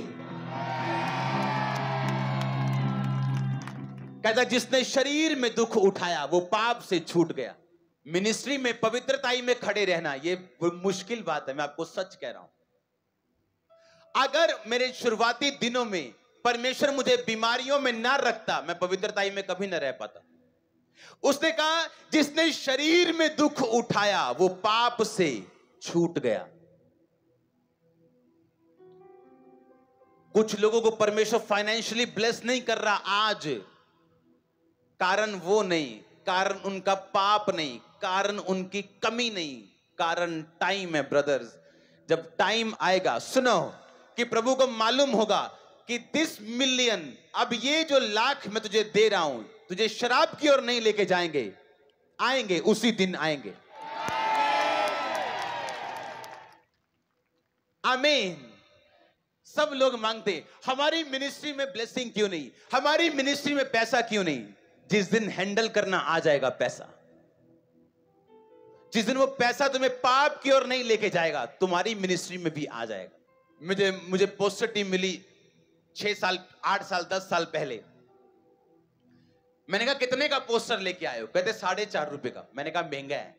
कहता जिसने शरीर में दुख उठाया वो पाप से छूट गया। मिनिस्ट्री में पवित्रताई में खड़े रहना ये मुश्किल बात है, मैं आपको सच कह रहा हूं। अगर मेरे शुरुआती दिनों में परमेश्वर मुझे बीमारियों में ना रखता, मैं पवित्रताई में कभी ना रह पाता। उसने कहा जिसने शरीर में दुख उठाया वो पाप से छूट गया। कुछ लोगों को परमेश्वर फाइनेंशियली ब्लेस नहीं कर रहा आज, कारण वो नहीं, कारण उनका पाप नहीं, कारण उनकी कमी नहीं, कारण टाइम है ब्रदर्स। जब टाइम आएगा, सुनो, कि प्रभु को मालूम होगा कि 10 मिलियन, अब ये जो लाख मैं तुझे दे रहा हूं, तुझे शराब की ओर नहीं लेके जाएंगे, आएंगे, उसी दिन आएंगे। आमीन। सब लोग मांगते हमारी मिनिस्ट्री में ब्लेसिंग क्यों नहीं, हमारी मिनिस्ट्री में पैसा क्यों नहीं। जिस दिन हैंडल करना आ जाएगा पैसा, जिस दिन वो पैसा तुम्हें पाप की ओर नहीं लेके जाएगा, तुम्हारी मिनिस्ट्री में भी आ जाएगा। मुझे पोस्टर टीम मिली 6 साल, 8 साल, 10 साल पहले। मैंने कहा कितने का पोस्टर लेके आए हो? कहते 4.5 रुपए का। मैंने कहा महंगा है,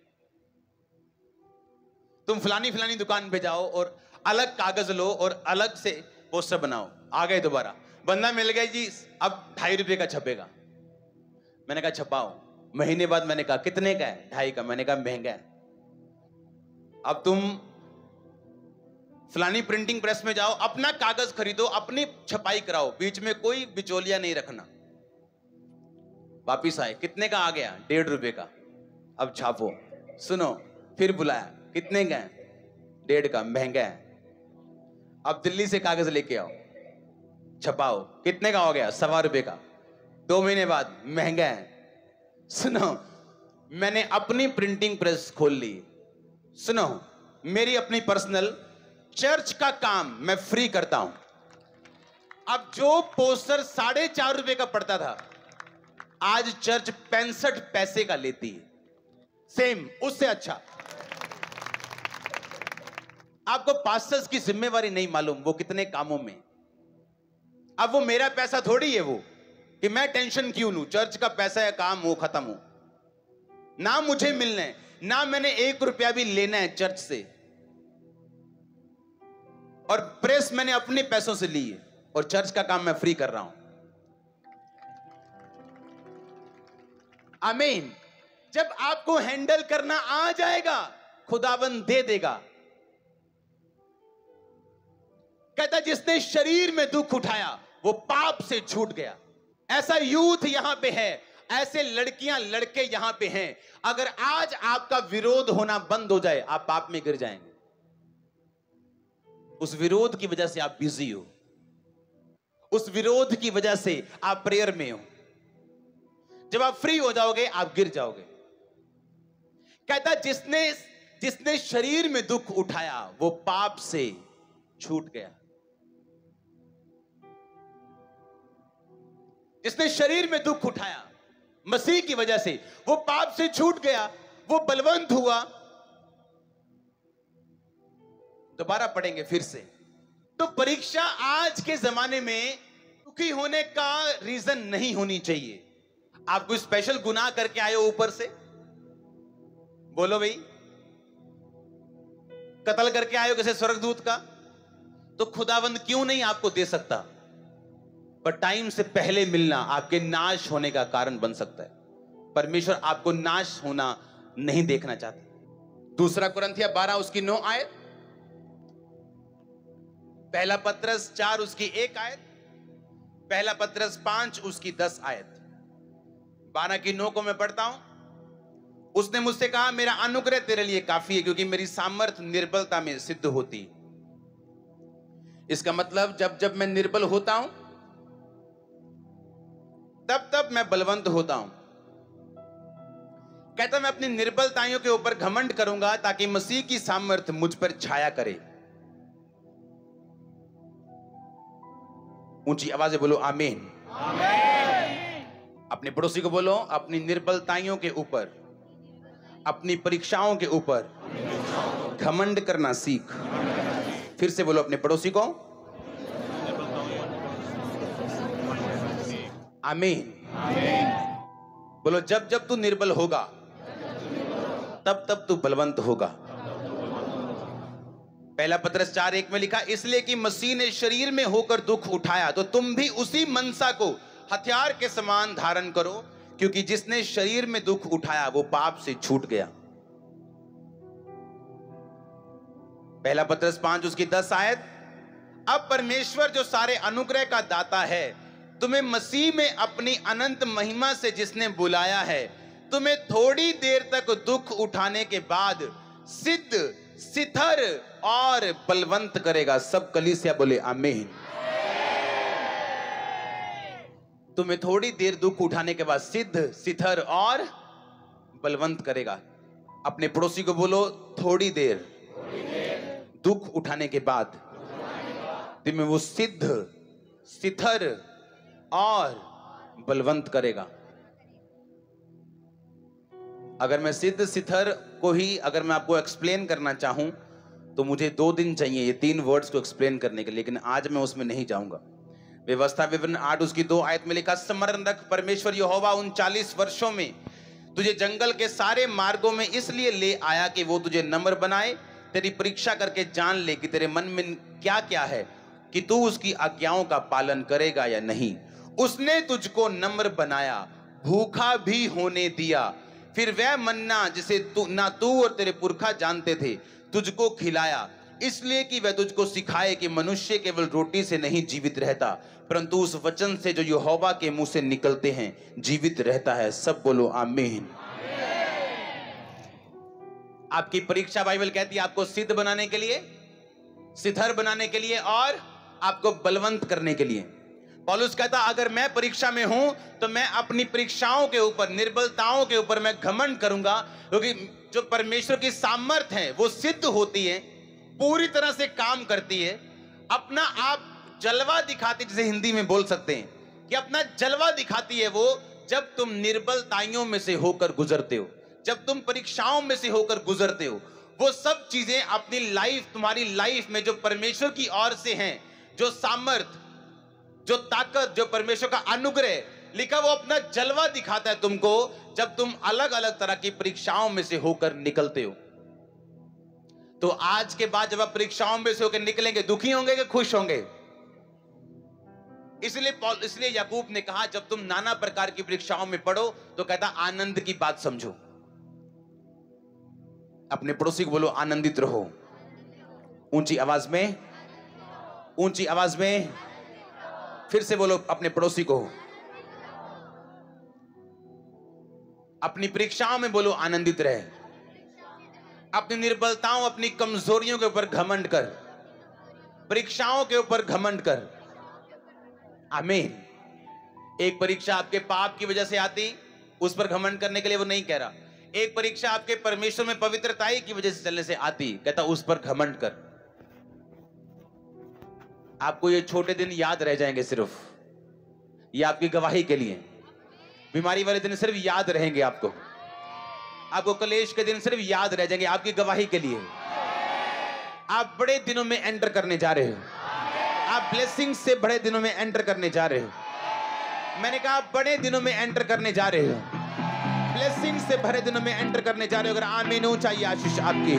तुम फलानी फलानी दुकान पे जाओ और अलग कागज लो और अलग से पोस्टर बनाओ। आ गए दोबारा, बंदा मिल गया जी, अब 2.5 रुपए का छपेगा। मैंने कहा छपाओ। महीने बाद मैंने कहा कितने का है? 2.5 का। मैंने कहा महंगा है। अब तुम फलानी प्रिंटिंग प्रेस में जाओ, अपना कागज खरीदो, अपनी छपाई कराओ, बीच में कोई बिचौलिया नहीं रखना। वापिस आए, कितने का? आ गया 1.5 रुपए का। अब छापो। सुनो, फिर बुलाया, कितने का है? 1.5 का। महंगा है। अब दिल्ली से कागज लेके आओ, छपाओ, कितने का हो गया? 1.25 रुपए का। 2 महीने बाद महंगा है। सुनो, मैंने अपनी प्रिंटिंग प्रेस खोल ली। सुनो, मेरी अपनी पर्सनल चर्च का काम मैं फ्री करता हूं। अब जो पोस्टर 4.5 रुपए का पड़ता था, आज चर्च 65 पैसे का लेती है। सेम, उससे अच्छा। आपको पास्टर्स की जिम्मेवारी नहीं मालूम वो कितने कामों में। अब वो मेरा पैसा थोड़ी है वो कि मैं टेंशन क्यों लूं। चर्च का पैसा है, काम हो खत्म हो। ना मुझे मिलना है, ना मैंने 1 रुपया भी लेना है चर्च से। और प्रेस मैंने अपने पैसों से ली है और चर्च का काम मैं फ्री कर रहा हूं। आमीन। जब आपको हैंडल करना आ जाएगा, खुदावंद दे देगा। कहता जिसने शरीर में दुख उठाया वो पाप से छूट गया। ऐसा यूथ यहां पे है, ऐसे लड़कियां लड़के यहां पे हैं। अगर आज आपका विरोध होना बंद हो जाए, आप पाप में गिर जाएंगे। उस विरोध की वजह से आप बिजी हो, उस विरोध की वजह से आप प्रेयर में हो। जब आप फ्री हो जाओगे आप गिर जाओगे। कहता जिसने शरीर में दुख उठाया वो पाप से छूट गया। जिसने शरीर में दुख उठाया मसीह की वजह से वो पाप से छूट गया, वो बलवंत हुआ। दोबारा पढ़ेंगे फिर से। तो परीक्षा आज के जमाने में दुखी होने का रीजन नहीं होनी चाहिए। आप कोई स्पेशल गुनाह करके आए हो ऊपर से, बोलो भाई, कत्ल करके आए हो किसी स्वर्गदूत का, तो खुदावंद क्यों नहीं आपको दे सकता। पर टाइम से पहले मिलना आपके नाश होने का कारण बन सकता है। परमेश्वर आपको नाश होना नहीं देखना चाहता। दूसरा कुरिन्थिया 12 उसकी 9 आयत, पहला पत्रस 4 उसकी 1 आयत, पहला पत्रस 5 उसकी 10 आयत। 12 की 9 को मैं पढ़ता हूं। उसने मुझसे कहा मेरा अनुग्रह तेरे लिए काफी है, क्योंकि मेरी सामर्थ निर्बलता में सिद्ध होती। इसका मतलब जब जब मैं निर्बल होता हूं तब तब मैं बलवंत होता हूं। कहता मैं अपनी निर्बलताओं के ऊपर घमंड करूंगा ताकि मसीह की सामर्थ मुझ पर छाया करे। ऊंची आवाज से बोलो आमीन। अपने पड़ोसी को बोलो अपनी निर्बलताओं के ऊपर, अपनी परीक्षाओं के ऊपर घमंड करना सीख। फिर से बोलो अपने पड़ोसी को आमीन। बोलो जब जब तू निर्बल होगा तब तब तू बलवंत होगा। पहला पत्रस 4:1 में लिखा इसलिए कि मसीह ने शरीर में होकर दुख उठाया तो तुम भी उसी मनसा को हथियार के समान धारण करो, क्योंकि जिसने शरीर में दुख उठाया वो पाप से छूट गया। पहला पत्रस 5 उसकी 10 आयत। अब परमेश्वर जो सारे अनुग्रह का दाता है तुम्हें मसीह में अपनी अनंत महिमा से जिसने बुलाया है, तुम्हें थोड़ी देर तक दुख उठाने के बाद सिद्ध, स्थिर और बलवंत करेगा। सब कलीसिया बोले आमीन। तुम्हें थोड़ी देर दुख उठाने के बाद सिद्ध, स्थिर और बलवंत करेगा। अपने पड़ोसी को बोलो थोड़ी देर दुख उठाने के बाद तुम्हें वो सिद्ध, स्थिर और बलवंत करेगा। अगर मैं सिद्ध स्थिर को ही अगर मैं आपको एक्सप्लेन करना चाहूं तो मुझे 2 दिन चाहिए ये 3 वर्ड्स को एक्सप्लेन करने के लिए, लेकिन आज मैं उसमें नहीं जाऊंगा। व्यवस्था विवरण 8 उसकी 2 आयत में लिखा स्मरण रख परमेश्वर यहोवा उन 40 वर्षों में तुझे जंगल के सारे मार्गों में इसलिए ले आया कि वो तुझे नम्र बनाए, तेरी परीक्षा करके जान ले कि तेरे मन में क्या क्या है, कि तू उसकी आज्ञाओं का पालन करेगा या नहीं। उसने तुझको नम्र बनाया, भूखा भी होने दिया, फिर वह मन्ना जिसे तू और तेरे पुरखा जानते थे तुझको खिलाया, इसलिए कि वह तुझको सिखाए कि मनुष्य केवल रोटी से नहीं जीवित रहता, परंतु उस वचन से जो यहोवा के मुंह से निकलते हैं जीवित रहता है। सब बोलो आमीन। आपकी परीक्षा बाइबल कहती है आपको सिद्ध बनाने के लिए, स्थिर बनाने के लिए और आपको बलवंत करने के लिए। पौलुस कहता अगर मैं परीक्षा में हूं तो मैं अपनी परीक्षाओं के ऊपर, निर्बलताओं के ऊपर मैं घमंड करूंगा, क्योंकि जो परमेश्वर की सामर्थ्य है वो सिद्ध होती है, पूरी तरह से काम करती है। अपना आप जलवा दिखाती, जिसे हिंदी में बोल सकते हैं कि अपना जलवा दिखाती है वो, जब तुम निर्बलताइयों में से होकर गुजरते हो, जब तुम परीक्षाओं में से होकर गुजरते हो। वो सब चीजें अपनी लाइफ, तुम्हारी लाइफ में जो परमेश्वर की ओर से हैं, जो सामर्थ, जो ताकत, जो परमेश्वर का अनुग्रह लिखा, वो अपना जलवा दिखाता है तुमको जब तुम अलग अलग तरह की परीक्षाओं में से होकर निकलते हो। तो आज के बाद जब आप परीक्षाओं में से होकर निकलेंगे, दुखी होंगे कि खुश होंगे? इसलिए याकूब ने कहा जब तुम नाना प्रकार की परीक्षाओं में पड़ो तो कहता आनंद की बात समझो। अपने पड़ोसी को बोलो आनंदित रहो। ऊंची आवाज में, ऊंची आवाज में फिर से बोलो अपने पड़ोसी को। अपनी परीक्षाओं में बोलो आनंदित रहे। अपनी निर्बलताओं, अपनी कमजोरियों के ऊपर घमंड कर, परीक्षाओं के ऊपर घमंड कर। आमीन। एक परीक्षा आपके पाप की वजह से आती, उस पर घमंड करने के लिए वो नहीं कह रहा। एक परीक्षा आपके परमेश्वर में पवित्रताई की वजह से चलने से आती, कहता उस पर घमंड कर। आपको ये छोटे दिन याद रह जाएंगे, सिर्फ ये आपकी गवाही के लिए। बीमारी वाले दिन सिर्फ याद रहेंगे आपको, आपको कलेश के दिन सिर्फ याद रह जाएंगे, आपकी गवाही के लिए। आप बड़े दिनों में एंटर करने जा रहे हो। आप ब्लेसिंग से बड़े दिनों में एंटर करने जा रहे हो। मैंने कहा आप बड़े दिनों में एंटर करने जा रहे हो, ब्लेसिंग से भरे दिनों में एंटर करने जा रहे हो। अगर आमीन हो चाहिए आशीष आपकी।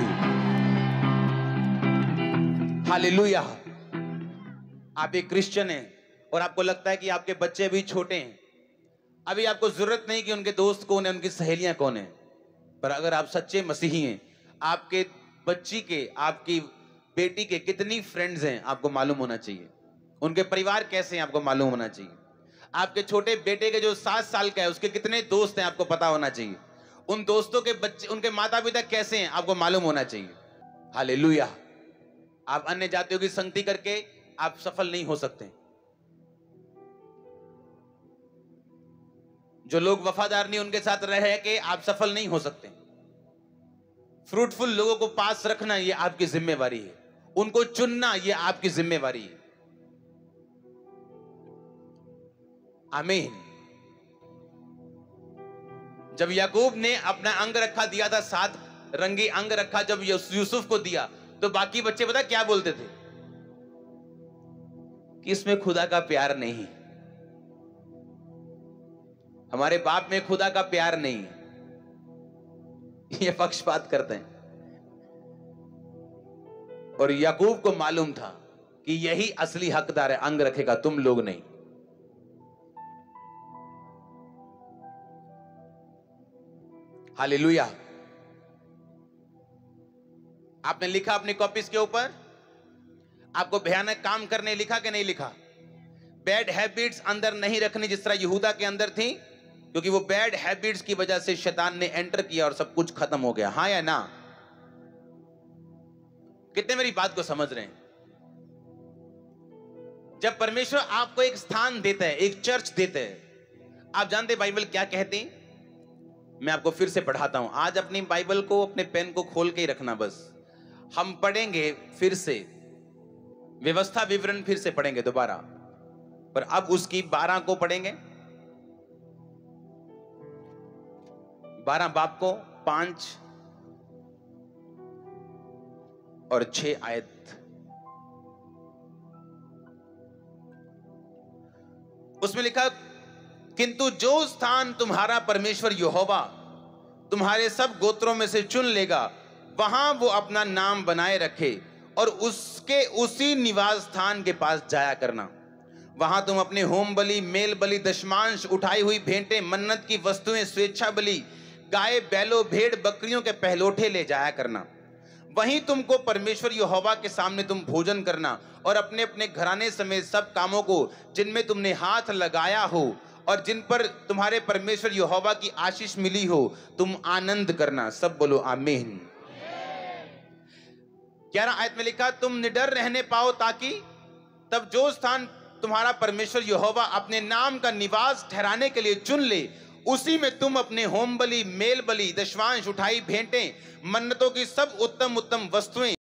हालेलुया। आप एक क्रिश्चियन हैं और आपको लगता है कि आपके बच्चे अभी छोटे हैं, अभी आपको जरूरत नहीं कि उनके दोस्त कौन है, उनकी सहेलियां कौन है। पर अगर आप सच्चे मसीही हैं, आपके बच्ची के, आपकी बेटी के कितनी फ्रेंड्स हैं आपको मालूम होना चाहिए। उनके परिवार कैसे हैं आपको मालूम होना चाहिए। आपके छोटे बेटे के जो 7 साल का है उसके कितने दोस्त हैं आपको पता होना चाहिए। उन दोस्तों के बच्चे, उनके माता पिता कैसे हैं आपको मालूम होना चाहिए। हालेलुया। आप अन्य जातियों की संगति करके आप सफल नहीं हो सकते। जो लोग वफादार नहीं, उनके साथ रह के आप सफल नहीं हो सकते। फ्रूटफुल लोगों को पास रखना ये आपकी जिम्मेवारी है, उनको चुनना ये आपकी जिम्मेवारी है। आमीन। जब याकूब ने अपना अंग रखा दिया था, 7 रंगी अंग रखा जब यूसुफ को दिया, तो बाकी बच्चे पता क्या बोलते थे कि इसमें खुदा का प्यार नहीं, हमारे बाप में खुदा का प्यार नहीं है। ये पक्षपात करते हैं। और याकूब को मालूम था कि यही असली हकदार है अंग रखेगा, तुम लोग नहीं। हालेलुया। आपने लिखा अपनी कॉपीज के ऊपर, आपको भयानक काम करने लिखा कि नहीं लिखा? बैड हैबिट्स अंदर नहीं रखनी जिस तरह यहूदा के अंदर थी, क्योंकि वो बैड हैबिट्स की वजह से शैतान ने एंटर किया और सब कुछ खत्म हो गया। हाँ या ना? कितने मेरी बात को समझ रहे हैं? जब परमेश्वर आपको एक स्थान देता है, एक चर्च देता है, आप जानते बाइबल क्या कहती? मैं आपको फिर से पढ़ाता हूं। आज अपनी बाइबल को, अपने पेन को खोल के ही रखना बस। हम पढ़ेंगे फिर से, व्यवस्था विवरण फिर से पढ़ेंगे दोबारा, पर अब उसकी 12 को पढ़ेंगे, 12 बाब को, 5 और 6 आयत। उसमें लिखा, किंतु जो स्थान तुम्हारा परमेश्वर यहोवा तुम्हारे सब गोत्रों में से चुन लेगा, वहां वो अपना नाम बनाए रखे और उसके उसी निवास स्थान के पास जाया करना। वहां तुम अपने होम बलि, मेल बलि, दशमांश, उठाई हुई भेंटें, मन्नत की वस्तुएं, स्वेच्छा बलि, गाय बैलों, भेड़ बकरियों के पहलोठे ले जाया करना। वहीं तुमको परमेश्वर यहोवा के सामने तुम भोजन करना और अपने अपने घराने समेत सब कामों को जिनमें तुमने हाथ लगाया हो और जिन पर तुम्हारे परमेश्वर यहोवा की आशीष मिली हो, तुम आनंद करना। सब बोलो आमीन। 11 आयत में लिखा, तुम निडर रहने पाओ, ताकि तब जो स्थान तुम्हारा परमेश्वर यहोवा अपने नाम का निवास ठहराने के लिए चुन ले, उसी में तुम अपने होम बलि, मेल बलि, दशमांश, उठाई भेंटें, मन्नतों की सब उत्तम उत्तम वस्तुएं